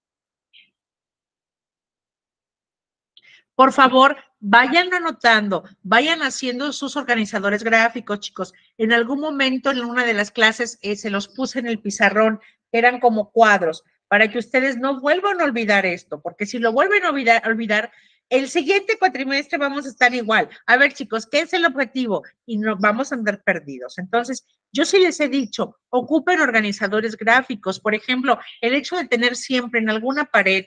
Por favor, vayan anotando, vayan haciendo sus organizadores gráficos, chicos. En algún momento en una de las clases se los puse en el pizarrón, eran como cuadros, para que ustedes no vuelvan a olvidar esto, porque si lo vuelven a olvidar, el siguiente cuatrimestre vamos a estar igual. A ver, chicos, ¿qué es el objetivo? Y nos vamos a andar perdidos. Entonces, yo sí les he dicho, ocupen organizadores gráficos. Por ejemplo, el hecho de tener siempre en alguna pared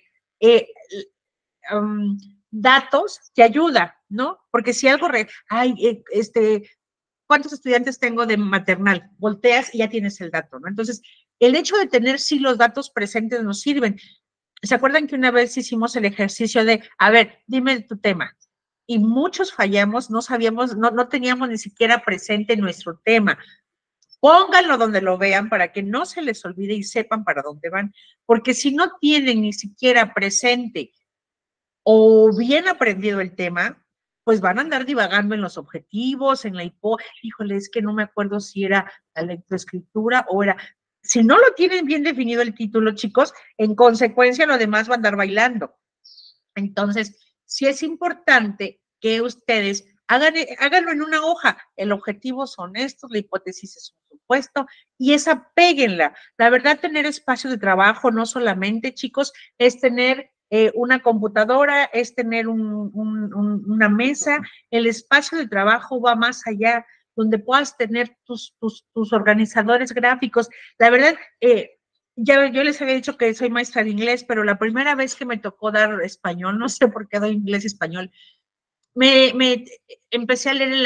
datos te ayuda, ¿no? Porque si algo, ¿cuántos estudiantes tengo de maternal? Volteas y ya tienes el dato, ¿no? Entonces, el hecho de tener sí los datos presentes nos sirven. ¿Se acuerdan que una vez hicimos el ejercicio de, a ver, dime tu tema? Y muchos fallamos, no sabíamos, no teníamos ni siquiera presente nuestro tema. Pónganlo donde lo vean para que no se les olvide y sepan para dónde van. Porque si no tienen ni siquiera presente o bien aprendido el tema, pues van a andar divagando en los objetivos, en la híjole, es que no me acuerdo si era la lectoescritura o era... Si no lo tienen bien definido el título, chicos, en consecuencia lo demás va a andar bailando. Entonces, sí es importante que ustedes háganlo en una hoja. El objetivo son estos, la hipótesis es un supuesto, y esa péguenla. La verdad, tener espacio de trabajo no solamente, chicos, es tener una computadora, es tener una mesa. El espacio de trabajo va más allá, donde puedas tener tus organizadores gráficos. La verdad, yo les había dicho que soy maestra de inglés, pero la primera vez que me tocó dar español, no sé por qué doy inglés y español, me empecé a leer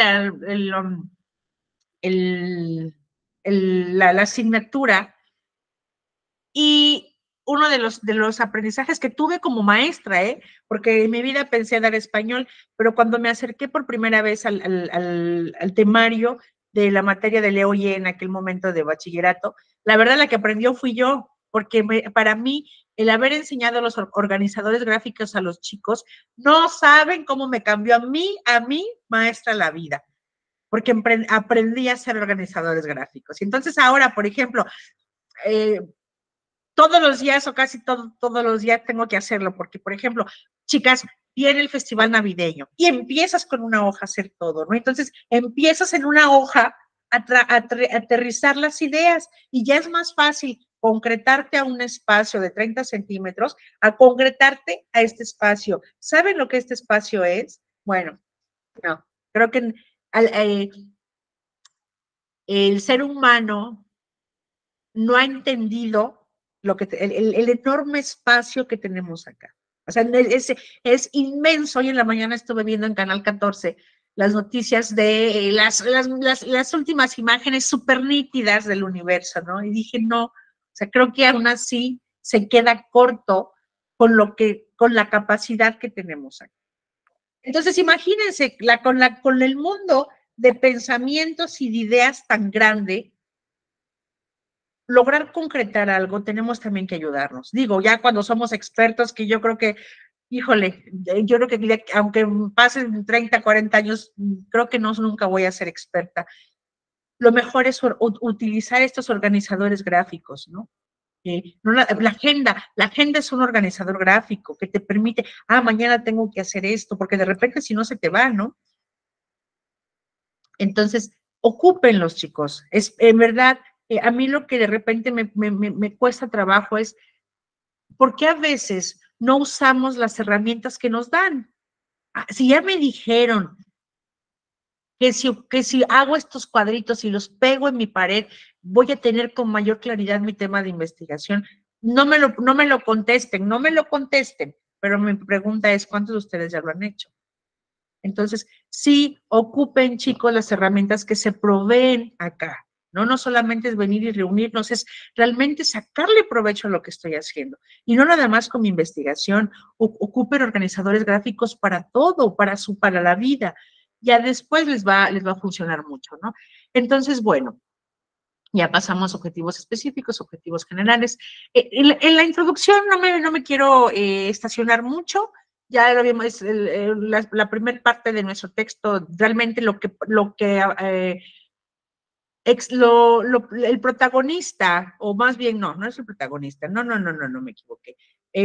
la asignatura, y uno de los aprendizajes que tuve como maestra, porque en mi vida pensé dar español, pero cuando me acerqué por primera vez al temario de la materia de Leo Y en aquel momento de bachillerato, la verdad la que aprendió fui yo, porque para mí el haber enseñado a los organizadores gráficos a los chicos, no saben cómo me cambió a mí, maestra, la vida, porque aprendí a ser organizadores gráficos. Y entonces ahora, por ejemplo, todos los días o casi todos los días tengo que hacerlo, porque, por ejemplo, chicas, viene el festival navideño y empiezas con una hoja a hacer todo, ¿no? Entonces, empiezas en una hoja a aterrizar las ideas y ya es más fácil concretarte a un espacio de 30 centímetros a concretarte a este espacio. ¿Saben lo que este espacio es? Bueno, no, creo que el ser humano no ha entendido el enorme espacio que tenemos acá. O sea, es inmenso. Hoy en la mañana estuve viendo en Canal 14 las noticias de las últimas imágenes súper nítidas del universo, ¿no? Y dije, no, o sea, creo que aún así se queda corto con la capacidad que tenemos acá. Entonces, imagínense, con el mundo de pensamientos y de ideas tan grande, lograr concretar algo, tenemos también que ayudarnos. Digo, ya cuando somos expertos, que yo creo que, híjole, yo creo que aunque pasen 30, 40 años, creo que nunca voy a ser experta. Lo mejor es utilizar estos organizadores gráficos, ¿no? La agenda es un organizador gráfico que te permite, mañana tengo que hacer esto, porque de repente si no se te va, ¿no? Entonces, ocúpenlos, chicos. En verdad, a mí lo que de repente me cuesta trabajo es, ¿por qué a veces no usamos las herramientas que nos dan. Si ya me dijeron que si hago estos cuadritos y los pego en mi pared, voy a tener con mayor claridad mi tema de investigación, no me lo contesten, pero mi pregunta es, ¿cuántos de ustedes ya lo han hecho? Entonces, sí, ocupen, chicos, las herramientas que se proveen acá. No solamente es venir y reunirnos, es realmente sacarle provecho a lo que estoy haciendo. Y no nada más con mi investigación, ocupen organizadores gráficos para todo, para la vida. Ya después les va a funcionar mucho, ¿no? Entonces, bueno, ya pasamos a objetivos específicos, objetivos generales. En la introducción no me quiero estacionar mucho. Ya lo vimos, la primera parte de nuestro texto, realmente el protagonista, o más bien no es el protagonista, no me equivoqué.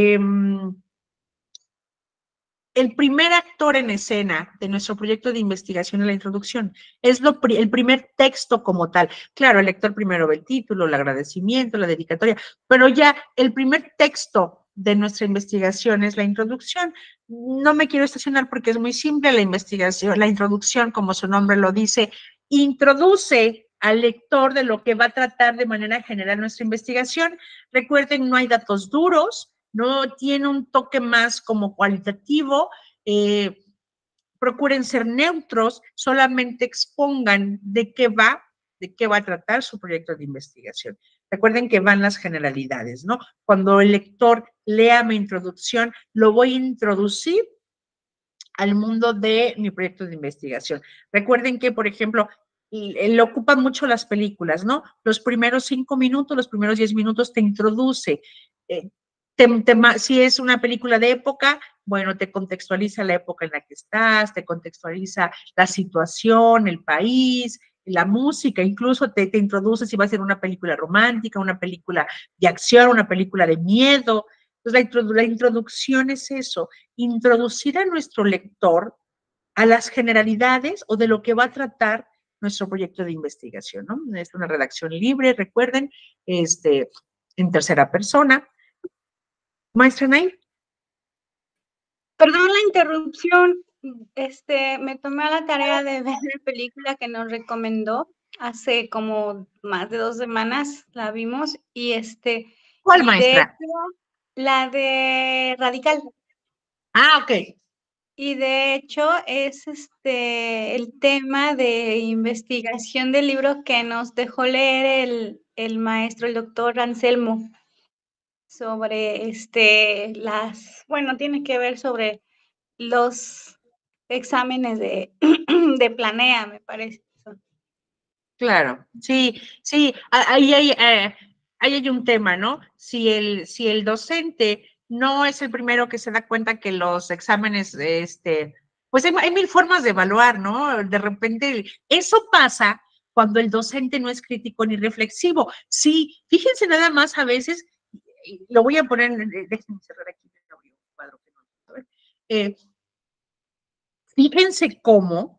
El primer actor en escena de nuestro proyecto de investigación en la introducción es el primer texto como tal. Claro, el lector primero ve el título, el agradecimiento, la dedicatoria, pero ya el primer texto de nuestra investigación es la introducción. No me quiero estacionar porque es muy simple la investigación, la introducción, como su nombre lo dice, introduce al lector de lo que va a tratar de manera general nuestra investigación. Recuerden, no hay datos duros, no tiene un toque más como cualitativo, procuren ser neutros, solamente expongan de qué va a tratar su proyecto de investigación. Recuerden que van las generalidades, ¿no? Cuando el lector lea mi introducción, lo voy a introducir al mundo de mi proyecto de investigación. Recuerden que, por ejemplo, lo ocupan mucho las películas, ¿no? Los primeros 5 minutos, los primeros 10 minutos te introduce. Si es una película de época, bueno, te contextualiza la época en la que estás, te contextualiza la situación, el país, la música, incluso te introduce si va a ser una película romántica, una película de acción, una película de miedo. Entonces, la introducción es eso, introducir a nuestro lector a las generalidades o de lo que va a tratar nuestro proyecto de investigación, ¿no? Es una redacción libre, recuerden, en tercera persona. Maestra Nay. Perdón la interrupción, me tomé a la tarea de ver la película que nos recomendó hace como más de 2 semanas, la vimos, y ¿Cuál, y maestra? de hecho, la de Radical. Ok. Y de hecho es el tema de investigación del libro que nos dejó leer el maestro, el doctor Anselmo, sobre tiene que ver sobre los exámenes de Planea, me parece. Claro, sí, ahí hay un tema, ¿no? Si el docente no es el primero que se da cuenta que los exámenes, pues hay 1000 formas de evaluar, ¿no? De repente, eso pasa cuando el docente no es crítico ni reflexivo. Sí, fíjense nada más a veces, lo voy a poner, déjenme cerrar aquí un cuadro que no, a ver. Fíjense cómo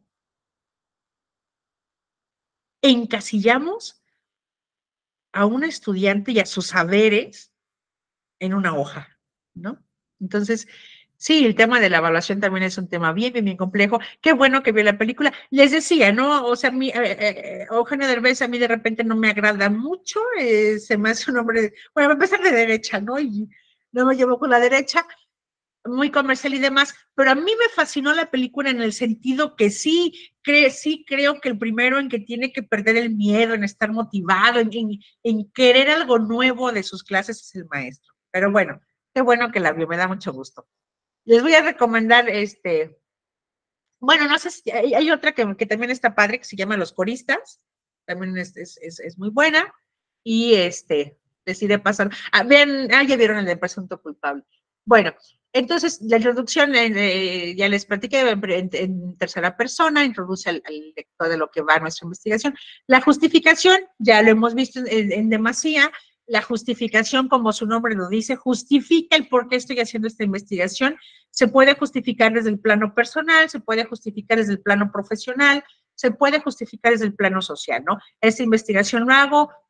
encasillamos a un estudiante y a sus saberes en una hoja, ¿no? Entonces, sí, el tema de la evaluación también es un tema bien complejo. Qué bueno que vio la película. Les decía, ¿no? O sea, Eugenio Derbez a mí de repente no me agrada mucho, se me hace un hombre, bueno, a empezar de derecha, ¿no? Y no me llevo con la derecha, muy comercial y demás, pero a mí me fascinó la película en el sentido que sí creo que el primero en que tiene que perder el miedo, en estar motivado, en querer algo nuevo de sus clases es el maestro. Pero bueno, qué bueno que la vio, me da mucho gusto. Les voy a recomendar bueno, no sé si hay otra que también está padre, que se llama Los Coristas, también es muy buena, y les iré pasando. Vean, ya vieron el de Presunto Culpable. Bueno, entonces, la introducción, ya les platiqué en tercera persona, introduce al lector de lo que va a nuestra investigación. La justificación, ya lo hemos visto en demasía, la justificación, como su nombre lo dice, justifica el por qué estoy haciendo esta investigación. Se puede justificar desde el plano personal, se puede justificar desde el plano profesional, se puede justificar desde el plano social, ¿no? Esta investigación lo hago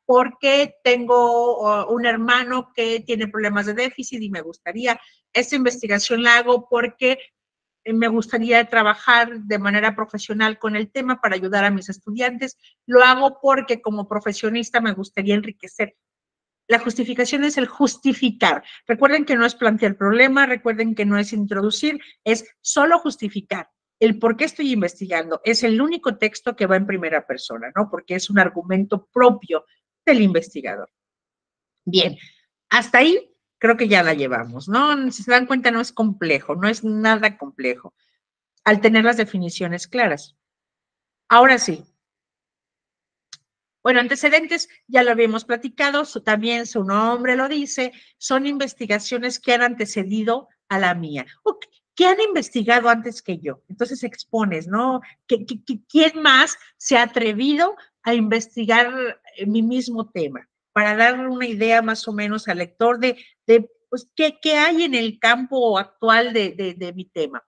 porque tengo un hermano que tiene problemas de déficit y me gustaría. Esta investigación la hago porque me gustaría trabajar de manera profesional con el tema para ayudar a mis estudiantes. Lo hago porque como profesionista me gustaría enriquecer. La justificación es el justificar. Recuerden que no es plantear el problema, recuerden que no es introducir, es solo justificar. El por qué estoy investigando es el único texto que va en primera persona, ¿no? Porque es un argumento propio del investigador. Bien, hasta ahí creo que ya la llevamos, ¿no? Si se dan cuenta, no es complejo, no es nada complejo, al tener las definiciones claras. Ahora sí. Bueno, antecedentes, ya lo habíamos platicado, también su nombre lo dice, son investigaciones que han antecedido a la mía. Okay. ¿Qué han investigado antes que yo? Entonces expones, ¿no? ¿Quién más se ha atrevido a investigar mi mismo tema? Para darle una idea más o menos al lector de pues, ¿qué hay en el campo actual de mi tema?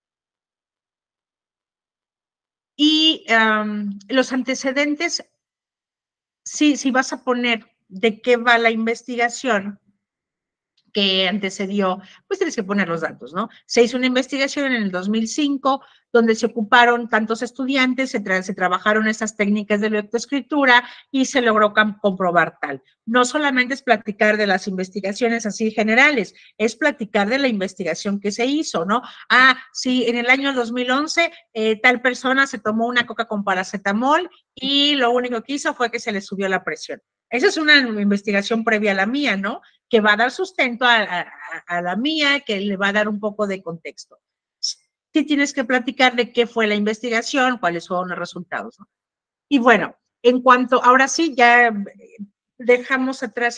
Y los antecedentes, si vas a poner de qué va la investigación que antecedió, pues tienes que poner los datos, ¿no? Se hizo una investigación en el 2005 donde se ocuparon tantos estudiantes, se trabajaron estas técnicas de lectoescritura y se logró comprobar tal. No solamente es platicar de las investigaciones así generales, es platicar de la investigación que se hizo, ¿no? Ah, sí, en el año 2011 tal persona se tomó una coca con paracetamol y lo único que hizo fue que se le subió la presión. Esa es una investigación previa a la mía, ¿no? Que va a dar sustento a la mía, que le va a dar un poco de contexto. Sí tienes que platicar de qué fue la investigación, cuáles fueron los resultados, ¿no? Y bueno, en cuanto, ahora sí, ya dejamos atrás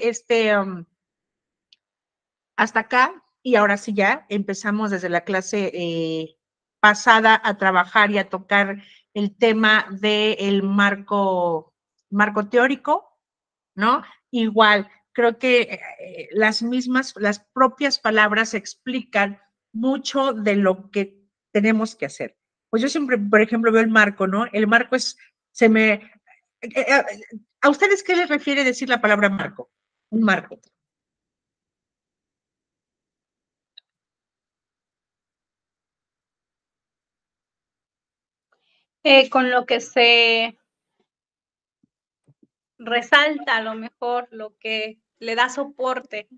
hasta acá, y ahora sí ya empezamos desde la clase pasada a trabajar y a tocar el tema del marco teórico, ¿no? Igual, creo que las propias palabras explican mucho de lo que tenemos que hacer. Pues yo siempre, por ejemplo, veo el marco, ¿no? El marco ¿a ustedes qué les refiere decir la palabra marco? Un marco. Con lo que se resalta a lo mejor, lo que le da soporte.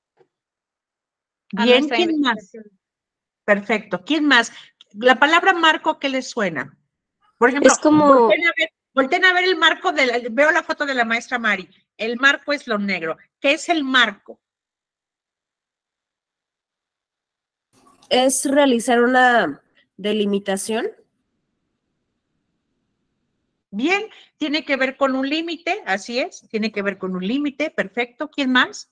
Bien, ¿quién más? Perfecto, ¿quién más? La palabra marco, ¿qué les suena? Por ejemplo, es como... volteen a ver el marco, veo la foto de la maestra Mari, el marco es lo negro. ¿Qué es el marco? Es realizar una delimitación. Bien, tiene que ver con un límite, así es, tiene que ver con un límite, perfecto. ¿Quién más?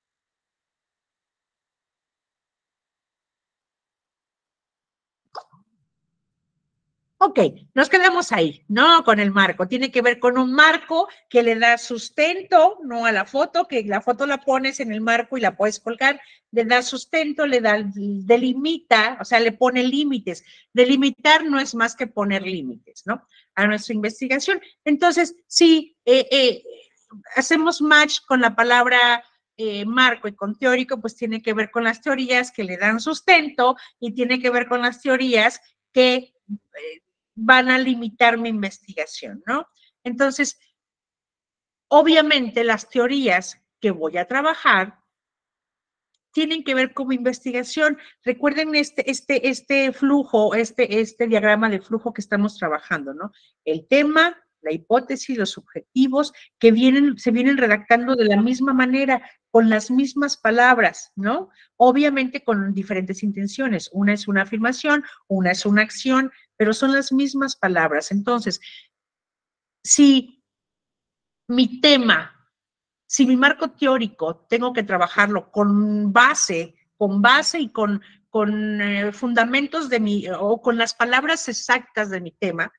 Ok, nos quedamos ahí, ¿no? Con el marco. Tiene que ver con un marco que le da sustento, no a la foto, que la foto la pones en el marco y la puedes colgar, le da sustento, delimita, o sea, le pone límites. Delimitar no es más que poner límites, ¿no? A nuestra investigación. Entonces, sí, hacemos match con la palabra marco y con teórico, pues tiene que ver con las teorías que le dan sustento y tiene que ver con las teorías que van a limitar mi investigación, ¿no? Entonces, obviamente las teorías que voy a trabajar tienen que ver con mi investigación. Recuerden este flujo, este diagrama de flujo que estamos trabajando, ¿no? El tema, la hipótesis, los objetivos que se vienen redactando de la misma manera, con las mismas palabras, ¿no? Obviamente con diferentes intenciones. Una es una afirmación, una es una acción, pero son las mismas palabras. Entonces, si mi tema, si mi marco teórico tengo que trabajarlo con base y con fundamentos o con las palabras exactas de mi tema,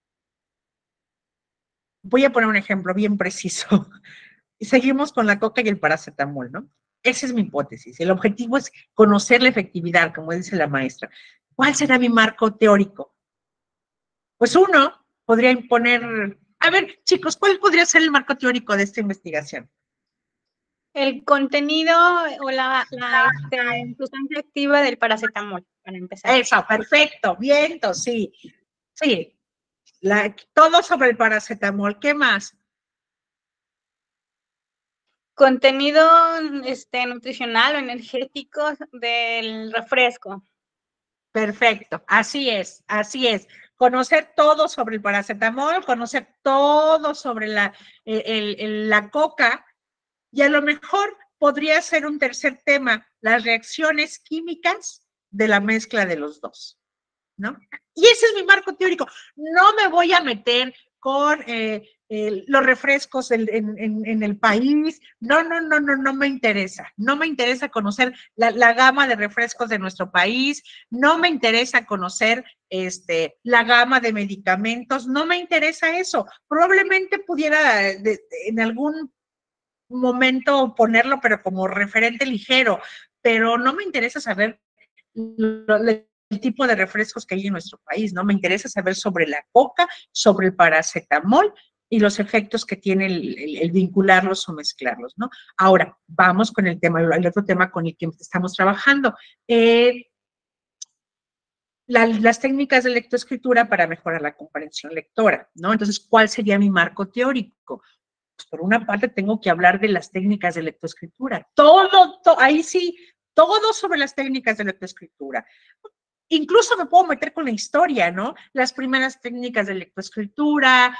voy a poner un ejemplo bien preciso. Seguimos con la coca y el paracetamol, ¿no? Esa es mi hipótesis. El objetivo es conocer la efectividad, como dice la maestra. ¿Cuál será mi marco teórico? Pues uno podría imponer A ver, chicos, ¿cuál podría ser el marco teórico de esta investigación? El contenido o la sustancia activa del paracetamol, para empezar. Eso, perfecto, viento, sí. Sí, todo sobre el paracetamol. ¿Qué más? Contenido nutricional o energético del refresco. Perfecto, así es, así es. Conocer todo sobre el paracetamol, conocer todo sobre la coca, y a lo mejor podría ser un tercer tema, las reacciones químicas de la mezcla de los dos, ¿no? Y ese es mi marco teórico. No me voy a meter con los refrescos en el país. No me interesa. No me interesa conocer la gama de refrescos de nuestro país. No me interesa conocer la gama de medicamentos. No me interesa eso. Probablemente pudiera en algún momento ponerlo, pero como referente ligero, pero no me interesa saber el tipo de refrescos que hay en nuestro país, ¿no? Me interesa saber sobre la coca, sobre el paracetamol y los efectos que tiene el vincularlos o mezclarlos, ¿no? Ahora, vamos con el otro tema con el que estamos trabajando. Las técnicas de lectoescritura para mejorar la comprensión lectora, ¿no? Entonces, ¿cuál sería mi marco teórico? Pues por una parte tengo que hablar de las técnicas de lectoescritura. Ahí sí, todo sobre las técnicas de lectoescritura. Incluso me puedo meter con la historia, ¿no? Las primeras técnicas de lectoescritura.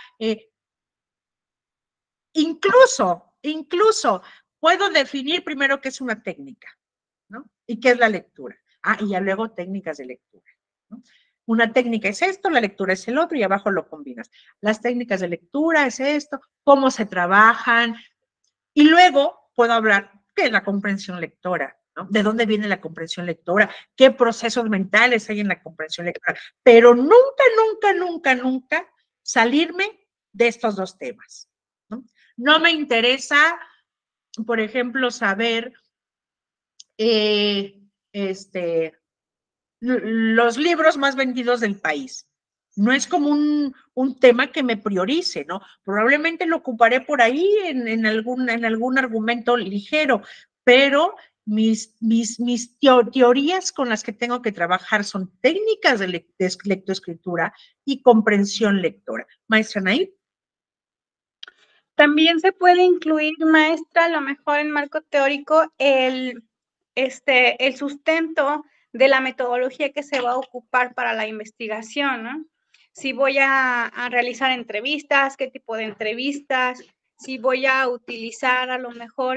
Incluso puedo definir primero qué es una técnica, ¿no? Y qué es la lectura. Y ya luego técnicas de lectura, ¿no? Una técnica es esto, la lectura es el otro y abajo lo combinas. Las técnicas de lectura es esto, cómo se trabajan. Y luego puedo hablar de la comprensión lectora, ¿no? ¿De dónde viene la comprensión lectora? ¿Qué procesos mentales hay en la comprensión lectora? Pero nunca salirme de estos dos temas, ¿no? No me interesa, por ejemplo, saber los libros más vendidos del país. No es como un tema que me priorice, ¿no? Probablemente lo ocuparé por ahí en algún argumento ligero, pero mis teorías con las que tengo que trabajar son técnicas de lectoescritura y comprensión lectora. Maestra Naid. También se puede incluir, maestra, a lo mejor en marco teórico, el sustento de la metodología que se va a ocupar para la investigación, ¿no? Si voy a realizar entrevistas, qué tipo de entrevistas, si voy a utilizar a lo mejor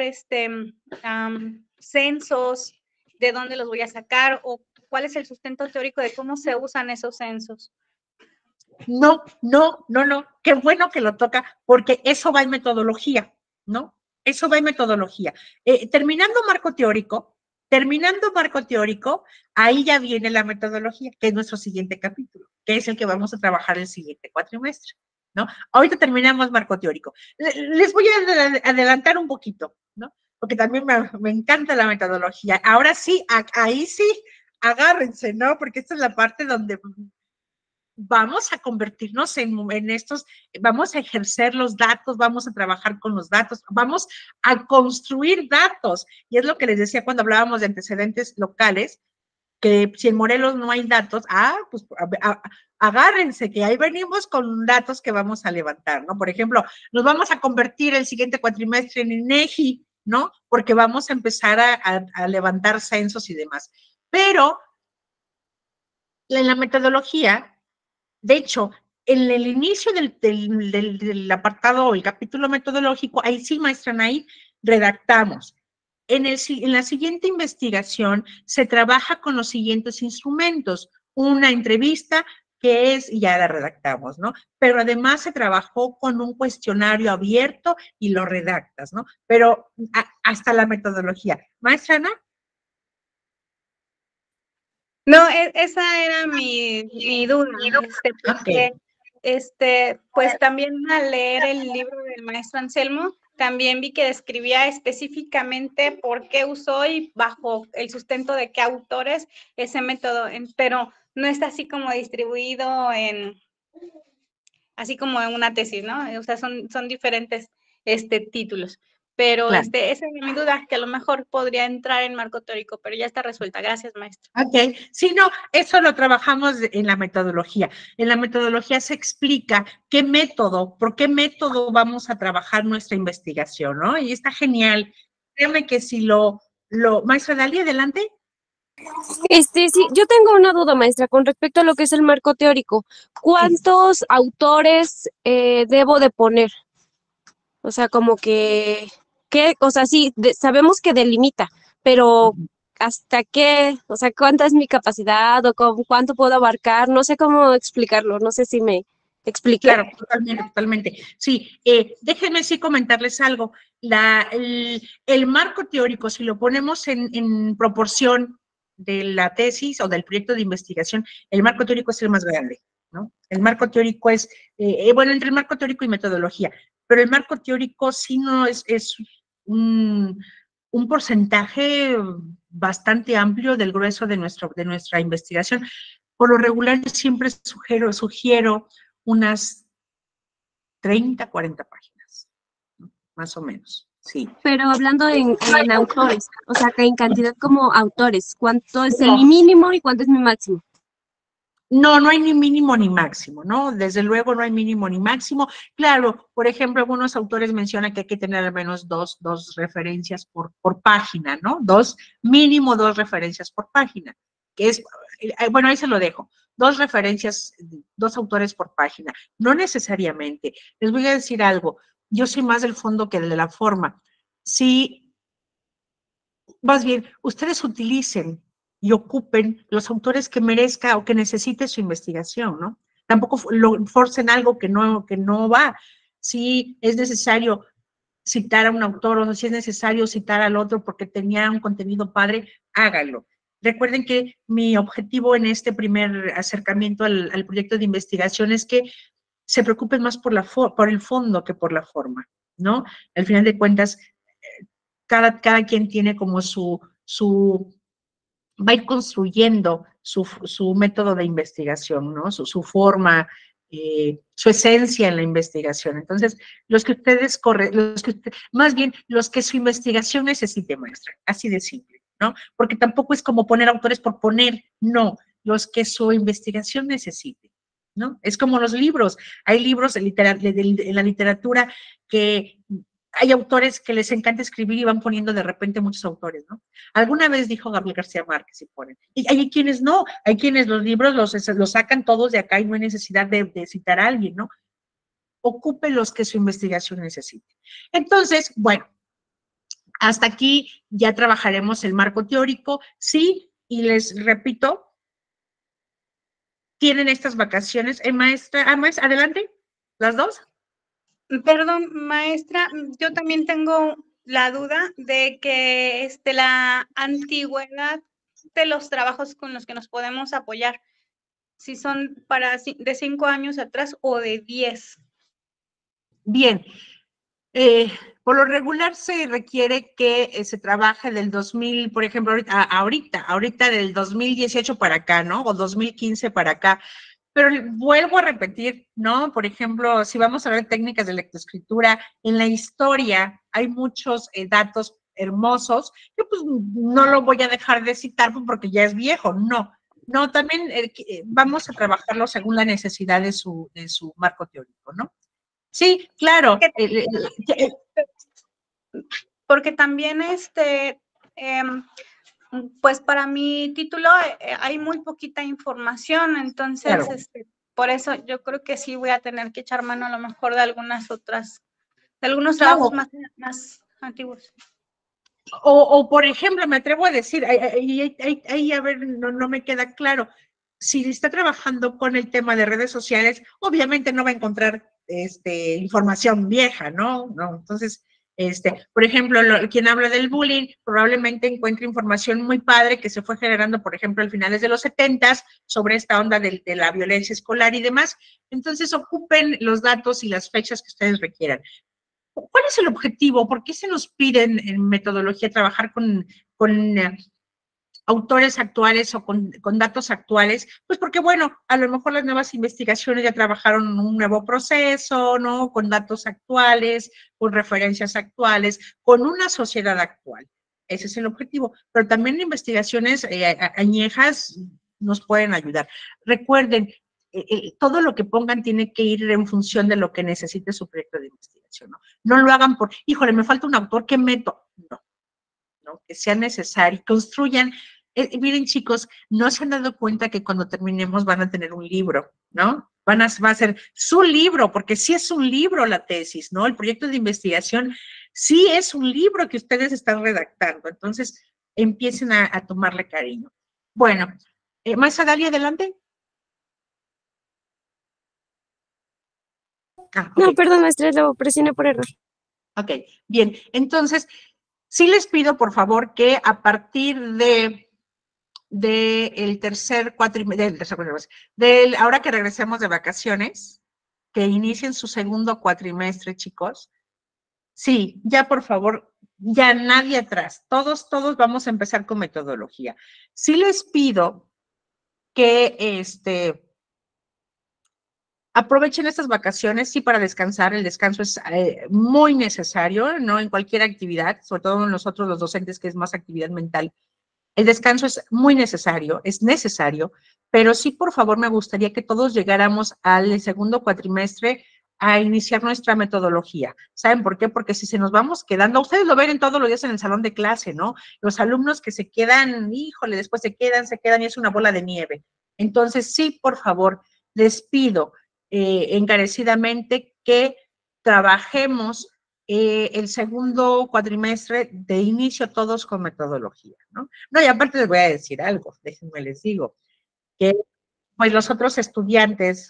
censos, de dónde los voy a sacar o cuál es el sustento teórico de cómo se usan esos censos. No, qué bueno que lo toca, porque eso va en metodología, ¿no? Eso va en metodología. Terminando marco teórico, ahí ya viene la metodología, que es nuestro siguiente capítulo, que es el que vamos a trabajar el siguiente cuatrimestre, ¿no? Ahorita terminamos marco teórico. Les voy a adelantar un poquito, ¿no? Porque también me encanta la metodología. Ahora sí, ahí sí, agárrense, ¿no? Porque esta es la parte donde vamos a convertirnos en estos, vamos a ejercer los datos, vamos a trabajar con los datos, vamos a construir datos. Y es lo que les decía cuando hablábamos de antecedentes locales, que si en Morelos no hay datos, pues agárrense, que ahí venimos con datos que vamos a levantar, ¿no? Por ejemplo, nos vamos a convertir el siguiente cuatrimestre en INEGI, ¿no? Porque vamos a empezar a levantar censos y demás. Pero en la metodología, de hecho, en el inicio del apartado o el capítulo metodológico, ahí sí, maestra Naid, redactamos. En la siguiente investigación se trabaja con los siguientes instrumentos. Una entrevista que es, ya la redactamos, ¿no? Pero además se trabajó con un cuestionario abierto y lo redactas, ¿no? Pero hasta la metodología. Maestra Ana. No, esa era mi duda, porque pues también al leer el libro del maestro Anselmo, también vi que describía específicamente por qué usó y bajo el sustento de qué autores ese método, pero no está así como distribuido así como en una tesis, ¿no? O sea, son diferentes títulos. Pero Claro. esa es mi duda, que a lo mejor podría entrar en marco teórico, pero ya está resuelta. Gracias, maestra. Ok, sí, no, eso lo trabajamos en la metodología. En la metodología se explica qué método, por qué método vamos a trabajar nuestra investigación, ¿no? Y está genial. Créeme que si maestra Dalia, adelante. Sí, yo tengo una duda, maestra, con respecto a lo que es el marco teórico. ¿Cuántos autores debo de poner? O sea, como o sea, sí, sabemos que delimita, pero ¿hasta qué? O sea, ¿cuánta es mi capacidad o cuánto puedo abarcar? No sé cómo explicarlo, no sé si me expliqué. Claro, totalmente, totalmente. Sí, déjenme sí comentarles algo. El marco teórico, si lo ponemos en proporción de la tesis o del proyecto de investigación, el marco teórico es el más grande, ¿no? El marco teórico es, bueno, entre el marco teórico y metodología, pero el marco teórico sí no es un porcentaje bastante amplio del grueso de nuestra investigación. Por lo regular, yo siempre sugiero unas 30, 40 páginas, ¿no? Más o menos, sí. Pero hablando en autores, o sea, que en cantidad como autores, ¿cuánto es mi mínimo y cuánto es mi máximo? No, no hay ni mínimo ni máximo, ¿no? Desde luego no hay mínimo ni máximo. Claro, por ejemplo, algunos autores mencionan que hay que tener al menos dos referencias por página, ¿no? Mínimo dos referencias por página, que es, bueno, ahí se lo dejo. Dos referencias, dos autores por página. No necesariamente. Les voy a decir algo. Yo soy más del fondo que de la forma. Sí, más bien, ustedes utilicen y ocupen los autores que merezca o que necesite su investigación, ¿no? Tampoco lo forcen algo que no va. Si es necesario citar a un autor o si es necesario citar al otro porque tenía un contenido padre, háganlo. Recuerden que mi objetivo en este primer acercamiento al proyecto de investigación es que se preocupen más por el fondo que por la forma, ¿no? Al final de cuentas, cada quien tiene como va a ir construyendo su método de investigación, ¿no? Su forma, su esencia en la investigación. Entonces, más bien, los que su investigación necesite, maestra, así de simple, ¿no? Porque tampoco es como poner autores por poner, no, los que su investigación necesite, ¿no? Es como los libros. Hay libros en la literatura que hay autores que les encanta escribir y van poniendo de repente muchos autores, ¿no? Alguna vez dijo Gabriel García Márquez y ponen. Y hay quienes no, hay quienes los libros los sacan todos de acá y no hay necesidad de citar a alguien, ¿no? Ocupe los que su investigación necesite. Entonces, bueno, hasta aquí ya trabajaremos el marco teórico, sí, y les repito, tienen estas vacaciones. Maestra, adelante, las dos. Perdón, maestra, yo también tengo la duda de que la antigüedad de los trabajos con los que nos podemos apoyar, si son de 5 años atrás o de 10. Bien, por lo regular se requiere que se trabaje del 2000, por ejemplo, ahorita del 2018 para acá, ¿no? O 2015 para acá. Pero vuelvo a repetir, ¿no? Por ejemplo, si vamos a ver técnicas de lectoescritura, en la historia hay muchos datos hermosos, yo pues no lo voy a dejar de citar porque ya es viejo, no, también vamos a trabajarlo según la necesidad de su marco teórico, ¿no? Sí, claro. Porque también pues para mi título hay muy poquita información, entonces claro. Por eso yo creo que sí voy a tener que echar mano a lo mejor de algunos trabajos más antiguos. O por ejemplo, me atrevo a decir, ahí a ver, no me queda claro, si está trabajando con el tema de redes sociales, obviamente no va a encontrar información vieja, ¿no? Entonces, por ejemplo, quien habla del bullying probablemente encuentre información muy padre que se fue generando, por ejemplo, a finales de los 70s sobre esta onda de la violencia escolar y demás. Entonces, ocupen los datos y las fechas que ustedes requieran. ¿Cuál es el objetivo? ¿Por qué se nos pide en metodología trabajar con autores actuales o con datos actuales, pues porque, bueno, a lo mejor las nuevas investigaciones ya trabajaron un nuevo proceso, ¿no? Con datos actuales, con referencias actuales, con una sociedad actual. Ese es el objetivo. Pero también investigaciones añejas nos pueden ayudar. Recuerden, todo lo que pongan tiene que ir en función de lo que necesite su proyecto de investigación, ¿no? No lo hagan por, híjole, me falta un autor, ¿qué meto? No, ¿no? Que sea necesario, construyan. Miren, chicos, no se han dado cuenta que cuando terminemos van a tener un libro, ¿no? Va a ser su libro, porque sí es un libro la tesis, ¿no? El proyecto de investigación sí es un libro que ustedes están redactando. Entonces, empiecen a tomarle cariño. Bueno, maestra Dalia, adelante. No, perdón, maestra, lo presioné por error. Ok, bien. Entonces, sí les pido, por favor, que a partir del tercer cuatrimestre, ahora que regresemos de vacaciones, que inicien su segundo cuatrimestre, chicos. Sí, ya por favor, ya nadie atrás. Todos vamos a empezar con metodología. Sí les pido que aprovechen estas vacaciones, sí, para descansar. El descanso es muy necesario, ¿no? En cualquier actividad, sobre todo nosotros los docentes, que es más actividad mental. El descanso es muy necesario, pero sí, por favor, me gustaría que todos llegáramos al segundo cuatrimestre a iniciar nuestra metodología. ¿Saben por qué? Porque si se nos vamos quedando, ustedes lo ven en todos los días en el salón de clase, ¿no? Los alumnos que se quedan, híjole, después se quedan y es una bola de nieve. Entonces, sí, por favor, les pido encarecidamente que trabajemos el segundo cuatrimestre de inicio todos con metodología, ¿no? No, y aparte les voy a decir algo, déjenme les digo, que pues los otros estudiantes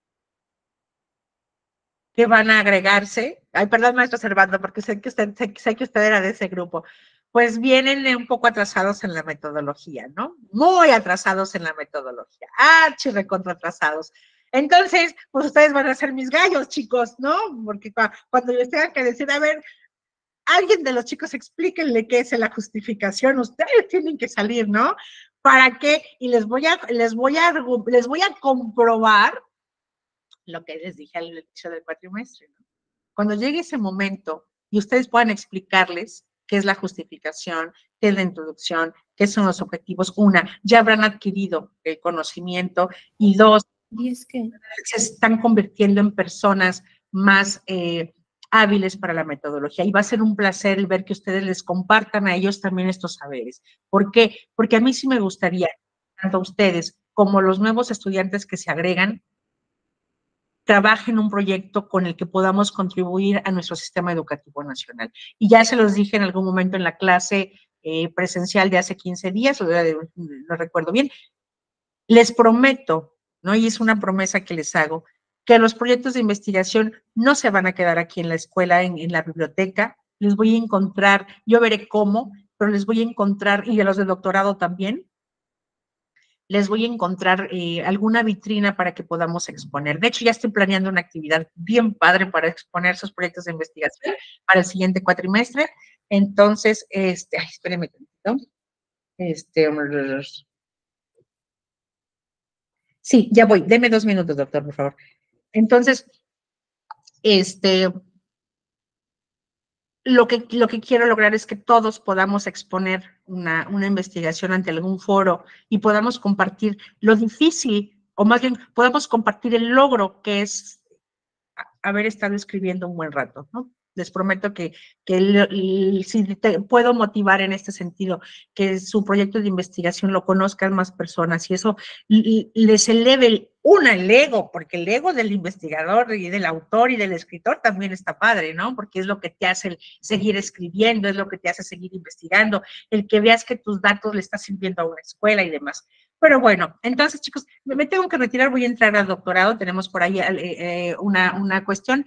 que van a agregarse, ay, perdón, maestro Servando, porque sé que usted era de ese grupo, pues vienen un poco atrasados en la metodología, ¿no? Muy atrasados en la metodología, recontra atrasados. Entonces, pues ustedes van a ser mis gallos, chicos, ¿no? Porque cuando yo tenga que decir, a ver, alguien de los chicos explíquenle qué es la justificación, ustedes tienen que salir, ¿no? ¿Para qué? Y les voy a comprobar lo que les dije al inicio del cuatrimestre, ¿no? Cuando llegue ese momento y ustedes puedan explicarles qué es la justificación, qué es la introducción, qué son los objetivos, una, ya habrán adquirido el conocimiento, y dos, se están convirtiendo en personas más hábiles para la metodología, y va a ser un placer el ver que ustedes les compartan a ellos también estos saberes. ¿Por qué? Porque a mí sí me gustaría, tanto a ustedes como los nuevos estudiantes que se agregan, trabajen un proyecto con el que podamos contribuir a nuestro sistema educativo nacional. Y ya se los dije en algún momento en la clase presencial de hace 15 días, no recuerdo bien, les prometo, ¿no? Y es una promesa que les hago, que los proyectos de investigación no se van a quedar aquí en la escuela, en la biblioteca. Les voy a encontrar, yo veré cómo, pero les voy a encontrar, y a los de doctorado también, les voy a encontrar alguna vitrina para que podamos exponer. De hecho, ya estoy planeando una actividad bien padre para exponer sus proyectos de investigación para el siguiente cuatrimestre. Entonces, espérenme tantito. Sí, ya voy. Deme 2 minutos, doctor, por favor. Entonces, lo que quiero lograr es que todos podamos exponer una investigación ante algún foro y podamos compartir lo difícil, o más bien podamos compartir el logro que es haber estado escribiendo un buen rato, ¿no? Les prometo que si puedo motivar en este sentido, que su proyecto de investigación lo conozcan más personas y eso les eleve el ego, porque el ego del investigador y del autor y del escritor también está padre, ¿no? Porque es lo que te hace seguir escribiendo, es lo que te hace seguir investigando, el que veas que tus datos le están sirviendo a una escuela y demás. Pero bueno, entonces, chicos, me tengo que retirar, voy a entrar al doctorado, tenemos por ahí una cuestión.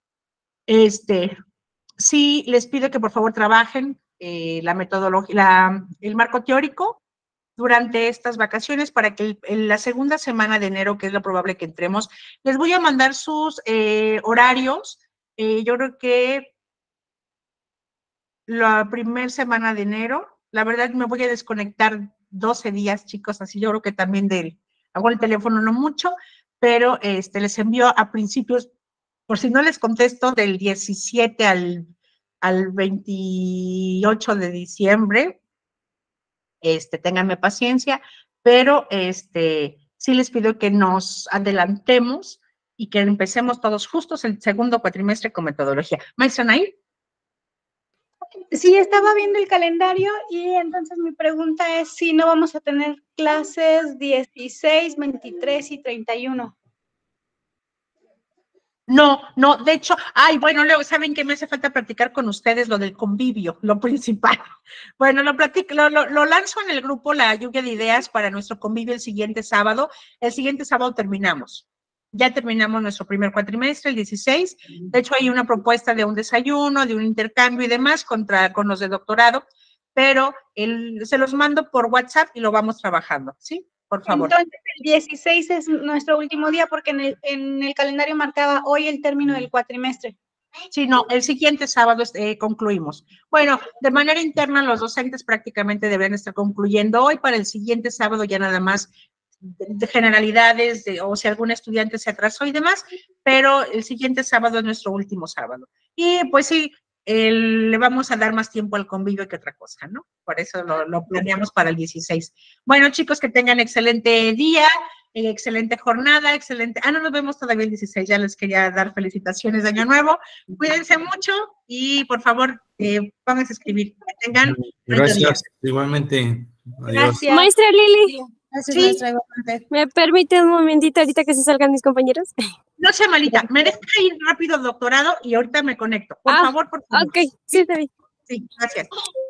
Sí, les pido que por favor trabajen la metodología, el marco teórico durante estas vacaciones para que en la segunda semana de enero, que es lo probable que entremos, les voy a mandar sus horarios. Yo creo que la primera semana de enero, la verdad me voy a desconectar 12 días, chicos, así yo creo que también hago el teléfono no mucho, pero les envío a principios, por si no les contesto, del 17 al 28 de diciembre, ténganme paciencia, pero sí les pido que nos adelantemos y que empecemos todos justos el segundo cuatrimestre con metodología. Maestra Nair. Sí, estaba viendo el calendario y entonces mi pregunta es si no vamos a tener clases 16, 23 y 31. No, de hecho, bueno, luego, ¿saben qué me hace falta platicar con ustedes? Lo del convivio, lo principal. Bueno, lo lanzo en el grupo, la lluvia de ideas para nuestro convivio el siguiente sábado. El siguiente sábado terminamos. Ya terminamos nuestro primer cuatrimestre, el 16. De hecho, hay una propuesta de un desayuno, de un intercambio y demás con los de doctorado, pero se los mando por WhatsApp y lo vamos trabajando, ¿sí? Por favor. Entonces, el 16 es nuestro último día porque en el calendario marcaba hoy el término del cuatrimestre. Sí, no, el siguiente sábado concluimos. Bueno, de manera interna los docentes prácticamente deberían estar concluyendo hoy. Para el siguiente sábado ya nada más de generalidades, o si algún estudiante se atrasó y demás, pero el siguiente sábado es nuestro último sábado. Y pues sí, le vamos a dar más tiempo al convivio que otra cosa, ¿no? Por eso lo planeamos para el 16. Bueno, chicos, que tengan excelente día, excelente jornada, excelente... no nos vemos todavía el 16, ya les quería dar felicitaciones de Año Nuevo. Cuídense mucho y, por favor, pónganse a escribir. Que tengan... Gracias, igualmente. Adiós. Gracias. Maestra Lili, Gracias, Sí. maestra, igualmente. ¿me permite un momentito ahorita que se salgan mis compañeros? No sea malita, me deja ir rápido, doctorado, y ahorita me conecto. Por favor, por favor. Ok, sí, está bien. Sí, gracias.